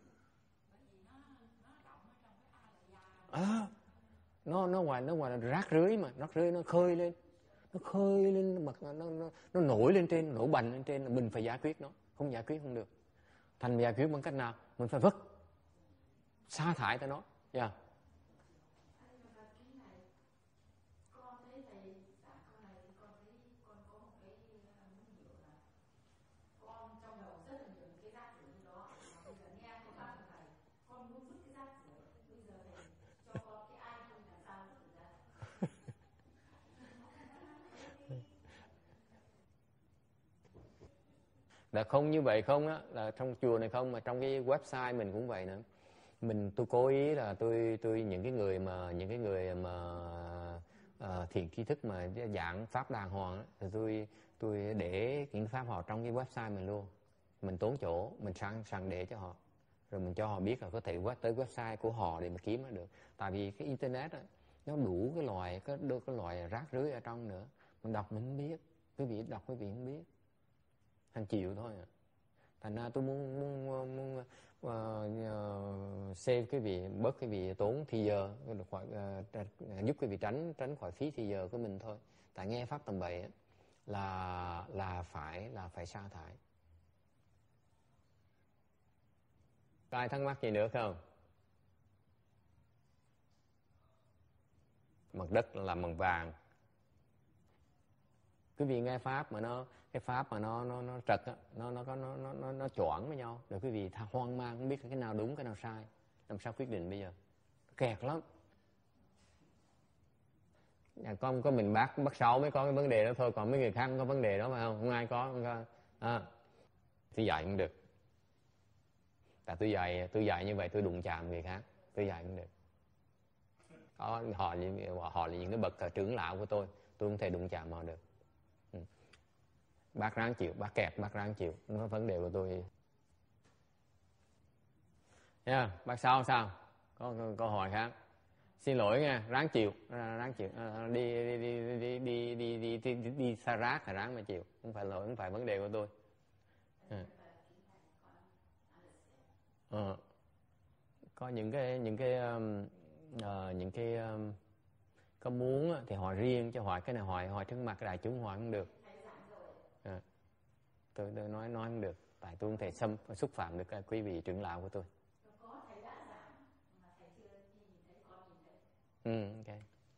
À, nó nó ngoài nó ngoài là rác rưới, mà rác rưới nó khơi lên, nó khơi lên mặt, nó nó nó nổi lên trên, nổi bành lên trên, mình phải giải quyết nó, không giải quyết không được. Thành giải quyết bằng cách nào? Mình phải vứt, sa thải tới nó, yeah. Là không như vậy không á, là trong chùa này không, mà trong cái website mình cũng vậy nữa. Mình tôi cố ý là tôi tôi những cái người mà những cái người mà uh, thiền tri thức mà giảng pháp đàng hoàng á, thì tôi tôi để những pháp họ trong cái website mình luôn. Mình tốn chỗ, mình sang sang để cho họ, rồi mình cho họ biết là có thể quét tới website của họ để mà kiếm nó được. Tại vì cái internet á, nó đủ cái loại cái đôi cái loại rác rưới ở trong nữa, mình đọc mình không biết, quý vị đọc quý vị không biết, thành chịu thôi à. Thành ra tôi muốn muốn muốn uh, save cái vị, bớt cái vị tốn thì giờ, uh, giúp cái vị tránh tránh khỏi phí thì giờ của mình thôi. Tại nghe pháp tầm bậy là là phải là phải sa thải. Có ai thắc mắc gì nữa không? Mặt đất là bằng vàng, Quý vị nghe pháp mà nó cái pháp mà nó nó nó trật á, nó nó có nó nó nó nó choảng với nhau, rồi quý vị tha hoang mang không biết cái nào đúng cái nào sai, làm sao quyết định bây giờ, kẹt lắm. À, có có mình bác bác Sáu mới có cái vấn đề đó thôi, còn mấy người khác không có vấn đề đó, phải không? Không ai có, không có. À, tôi dạy không được. Tại tôi dạy tôi dạy như vậy tôi đụng chạm người khác, tôi dạy không được. Đó, họ họ là những cái bậc trưởng lão của tôi, tôi không thể đụng chạm họ được. Ừ. Bác ráng chịu, bác kẹt, bác ráng chịu, nó có vấn đề của tôi. Nha, yeah, bác Sáu sao? Có câu hỏi khác? Xin lỗi nha, ráng chịu, ráng chịu, đi đi đi đi đi đi đi đi, đi, đi xa rác là ráng mà chịu, không phải lỗi, không phải vấn đề của tôi. À. À. Có những cái những cái um, uh, những cái um, có muốn thì hỏi riêng, chứ hỏi cái này hỏi hỏi trước mặt cái đại chúng hỏi không được. À. Tôi, tôi nói nói không được, tại tôi không thể xâm xúc phạm được quý vị trưởng lão của tôi. Ừ, ok.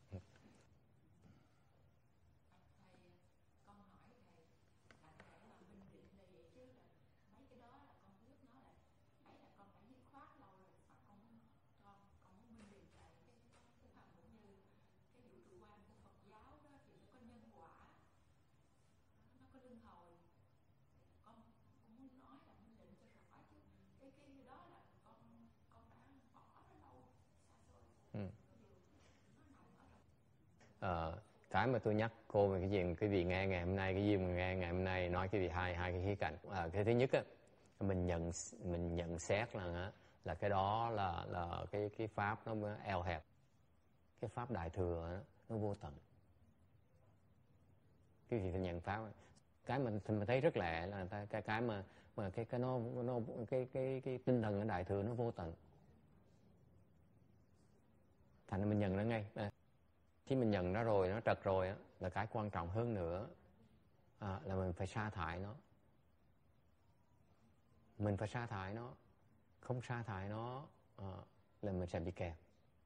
Ừ. Ờ, cái mà tôi nhắc cô về cái gì cái gì nghe ngày hôm nay, cái gì mà nghe ngày hôm nay nói cái gì hai hai cái khía cạnh. À, cái thứ nhất á, mình nhận mình nhận xét là là cái đó là là cái cái pháp nó eo hẹp, cái pháp đại thừa nó vô tận. Cái gì phải nhận pháp, cái mình mình thấy rất lạ là cái cái mà mà cái cái nó nó cái cái cái tinh thần ở đại thừa nó vô tận, thành ra mình nhận nó ngay. À, khi mình nhận nó rồi, nó trật rồi á, là cái quan trọng hơn nữa à, là mình phải sa thải nó. Mình phải sa thải nó, không sa thải nó à, là mình sẽ bị kẹt.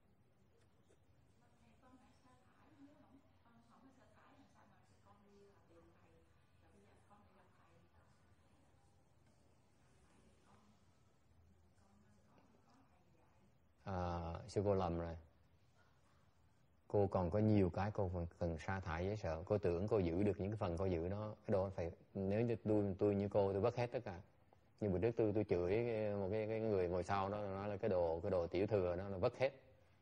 À, sư cô lầm rồi. Cô còn có nhiều cái cô cần, cần sa thải với sợ. Cô tưởng cô giữ được những cái phần cô giữ đó, cái đó phải, nếu như tôi tôi như cô tôi vứt hết tất cả. Nhưng bữa trước tôi tôi chửi một cái, cái người ngồi sau đó, nói là cái đồ cái đồ tiểu thừa đó là vứt hết,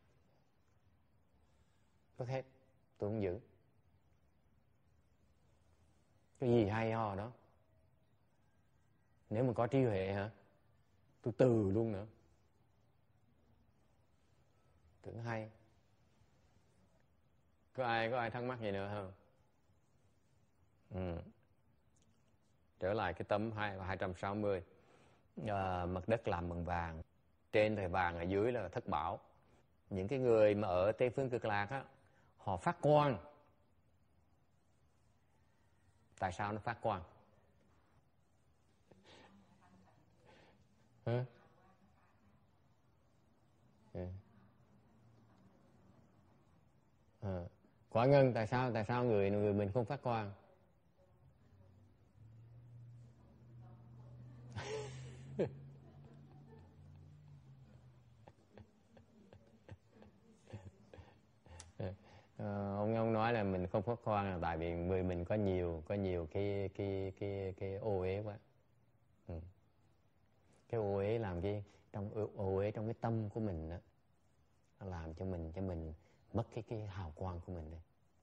vứt hết, tôi không giữ. Cái gì hay ho đó, nếu mà có trí huệ hả, tôi từ luôn nữa. Tưởng hay. Có ai có ai thắc mắc gì nữa không? Ừ. Trở lại cái tấm hai trăm sáu mươi. À, mặt đất làm bằng vàng, trên thì vàng, ở dưới là thất bảo. Những cái người mà ở Tây Phương Cực Lạc á, họ phát quang. Tại sao nó phát quang? Hả? Ừ. À. Quả Ngân, tại sao tại sao người người mình không phát quang? Ờ, ông ông nói là mình không phát quang là tại vì người mình có nhiều có nhiều cái cái cái cái ô uế quá. Ừ. Cái ô uế làm cái trong ô uế trong cái tâm của mình đó, nó làm cho mình cho mình mất cái cái hào quang của mình đi.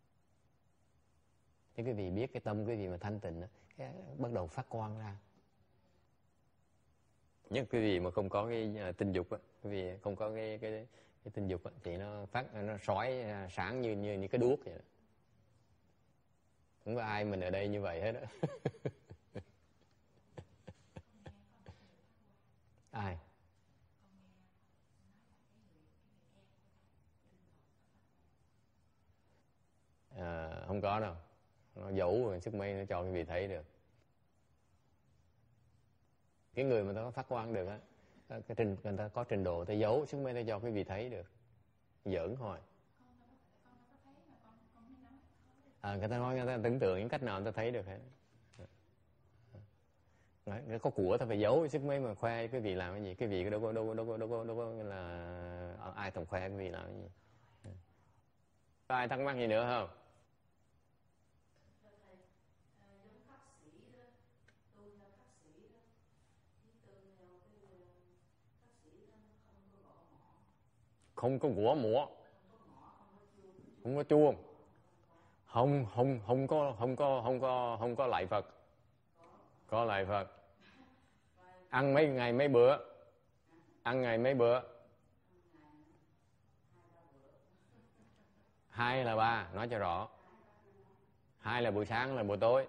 Chứ quý vị biết cái tâm quý vị mà thanh tịnh đó, cái bắt đầu phát quang ra. Nhất quý vị mà không có cái tình dục á, quý vị không có cái cái cái tình dục á, thì nó phát nó sói sáng như như như cái đuốc vậy đó. Không có ai mình ở đây như vậy hết đó. Ai? À, không có đâu, nó giấu rồi sức mây nó cho quý vị thấy được. Cái người mà nó phát quang được á, cái trình người ta có trình độ, ta giấu sức mây nó cho quý vị thấy được. Giỡn thôi. À, người ta nói người ta tưởng tượng những cách nào người ta thấy được hết. Đấy, có của ta phải giấu chứ mấy mà khoe cái vị làm cái gì, cái vị đâu có đâu có đâu có đâu có, đâu có là ai thầm khoe cái vị làm cái gì. Có ai thắc mắc gì nữa không? Không có của mỏ, không có chuông, không không không có không có không có không có lạy Phật, có lạy Phật. Ăn mấy ngày mấy bữa, ăn ngày mấy bữa, hai là ba, nói cho rõ. Hai là buổi sáng là buổi tối,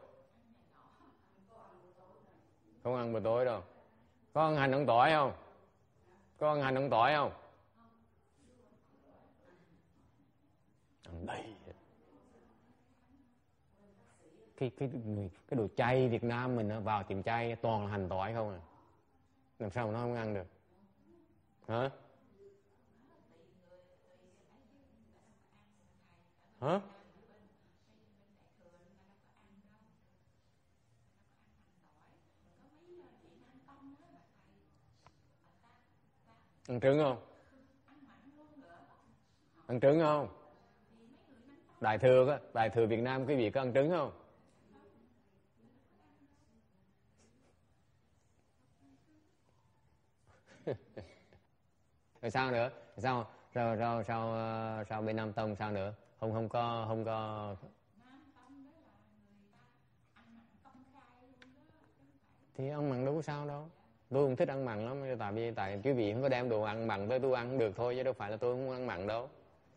không ăn buổi tối đâu. Có ăn hành ăn tỏi không? Có ăn hành ăn tỏi không? Ăn đầy. Cái cái cái đồ chay Việt Nam mình vào tiệm chay toàn là hành tỏi không à, làm sao mà nó không ăn được hả? Hả? Ăn trứng không? Ăn trứng không? Đại thừa á, đại thừa Việt Nam quý vị có ăn trứng không? Rồi sao nữa? Sao sao sao sao sao bên Nam Tông sao nữa? Không không có không có thì ăn mặn đâu có sao đâu. Tôi không thích ăn mặn lắm, tại vì tại quý vị không có đem đồ ăn mặn tới tôi ăn không được thôi, chứ đâu phải là tôi không ăn mặn đâu.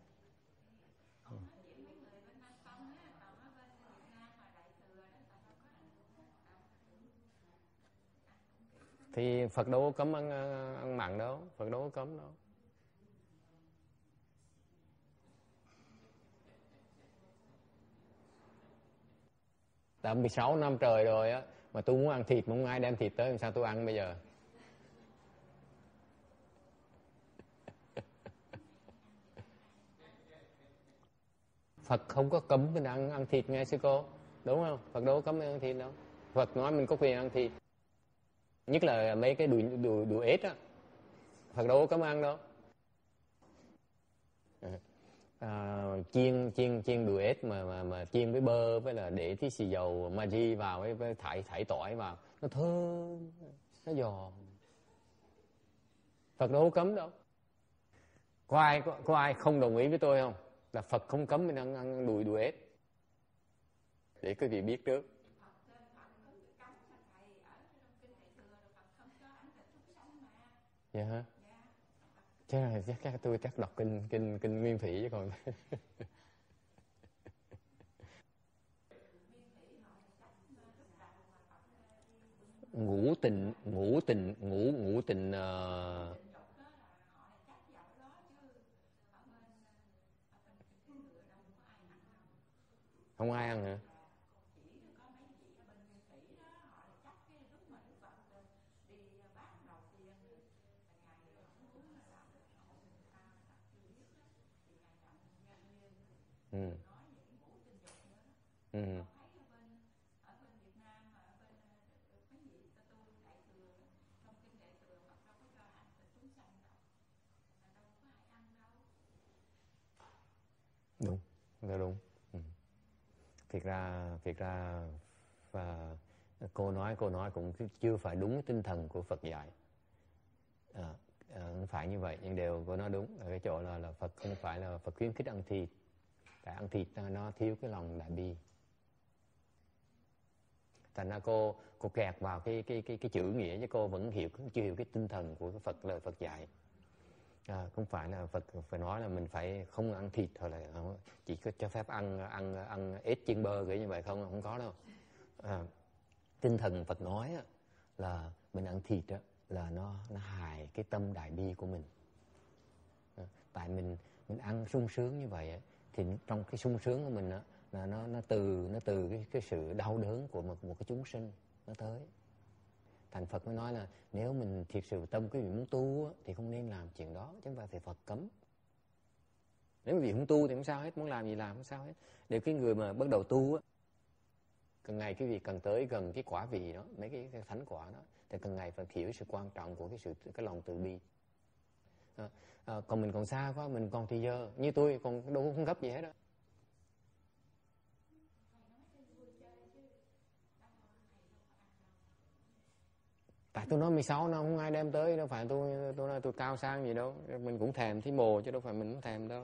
Thì Phật đâu có cấm ăn, ăn mặn đâu, Phật đâu có cấm đâu. Đã mười sáu năm trời rồi á, mà tôi muốn ăn thịt mà không ai đem thịt tới, làm sao tôi ăn bây giờ? Phật không có cấm mình ăn ăn thịt nghe sư cô, đúng không? Phật đâu có cấm mình ăn thịt đâu. Phật nói mình có quyền ăn thịt, nhất là mấy cái đùi đùi đùi ếch á, Phật đâu có cấm ăn đâu. À, chiên chiên chiên đùi ếch mà mà mà chiên với bơ, với là để tí xì dầu Maggi vào, với, với thải thải tỏi vào, nó thơm, nó giòn. Phật đâu có cấm đâu. Có ai có, có ai không đồng ý với tôi không? Là Phật không cấm mình ăn ăn đùi đùi ếch. Để quý vị biết trước. Dạ hả? Chứ là chắc, chắc tôi chắc đọc kinh kinh kinh Nguyên Thủy chứ còn. ngũ tình ngũ tình ngũ ngũ tình uh... không ai ăn hả? Ừ. Ừ. Đúng, là đúng. Ừ. Thiệt ra thiệt ra và cô nói cô nói cũng chưa phải đúng tinh thần của Phật dạy. À, à, không phải như vậy, nhưng đều cô nói đúng ở cái chỗ là là Phật không phải là Phật khuyến khích ăn thịt, tại ăn thịt nó thiếu cái lòng đại bi. Thành ra cô cô kẹt vào cái cái cái cái chữ nghĩa, chứ cô vẫn hiểu chưa hiểu cái tinh thần của cái Phật, lời Phật dạy. À, không phải là Phật phải nói là mình phải không ăn thịt, hoặc là chỉ có cho phép ăn ăn ăn ếch chiên bơ kiểu như vậy không, không có đâu. À, tinh thần Phật nói là mình ăn thịt đó, là nó nó hại cái tâm đại bi của mình. À, tại mình mình ăn sung sướng như vậy thì trong cái sung sướng của mình đó, là nó nó từ nó từ cái cái sự đau đớn của một một cái chúng sinh nó tới. Thành Phật mới nói là nếu mình thiệt sự tâm quý vị muốn tu á, thì không nên làm chuyện đó, chứ không phải Phật cấm. Nếu quý vị không tu thì không sao hết, muốn làm gì làm không sao hết. Để cái người mà bắt đầu tu á, càng ngày quý vị cần tới gần cái quả vị đó, mấy cái, cái thánh quả đó, thì càng ngày phải hiểu sự quan trọng của cái sự cái lòng từ bi. À, à, còn mình còn xa quá, mình còn thì giờ như tôi còn đâu không gấp gì hết đó. Tại tôi nói mười sáu năm không ai đem tới, đâu phải tôi tôi nói tôi cao sang gì đâu, mình cũng thèm thí mồ chứ đâu phải mình cũng thèm đâu.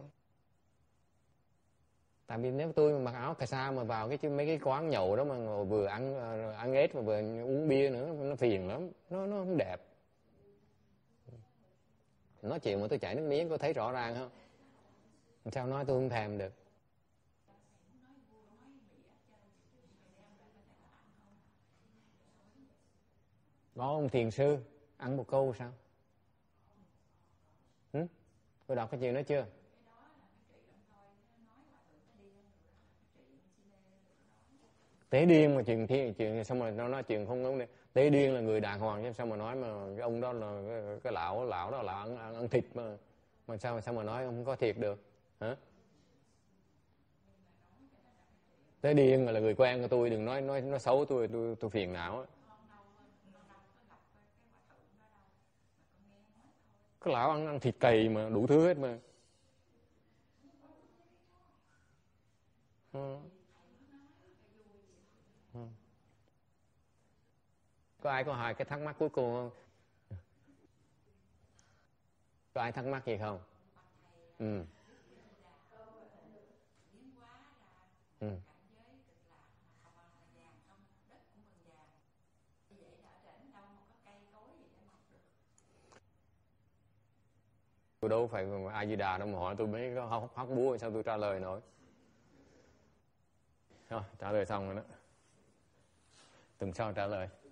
Tại vì nếu tôi mặc áo cà sa mà vào cái mấy cái quán nhậu đó mà ngồi vừa ăn ăn ếch mà vừa uống bia nữa, nó phiền lắm, nó nó không đẹp. Nói chuyện mà tôi chảy nước miếng, có thấy rõ ràng không? Sao nói tôi không thèm được? Có ông thiền sư ăn một câu sao? Ừ? Tôi đọc cái chuyện đó chưa? Tế điên mà chuyện thiên chuyện xong rồi nó nói chuyện không đúng. Tế điên là người đàng hoàng chứ sao mà nói mà cái ông đó là cái, cái lão lão đó là ăn, ăn, ăn thịt mà mà sao sao mà nói không có thiệt được hả? Tế điên là người quen của tôi, đừng nói nói nói xấu tôi tôi tôi phiền não á. Cái lão ăn ăn thịt cầy mà đủ thứ hết mà. Ừ. Ừ. Có ai có hai cái thắc mắc cuối cùng không? Có ai thắc mắc gì không? Ừ. Ừ. Tôi đâu phải A Di Đà đâu mà hỏi tôi mấy cái hóc hóc búa sao tôi trả lời nổi. Rồi, trả lời xong rồi đó. Tuần sau trả lời.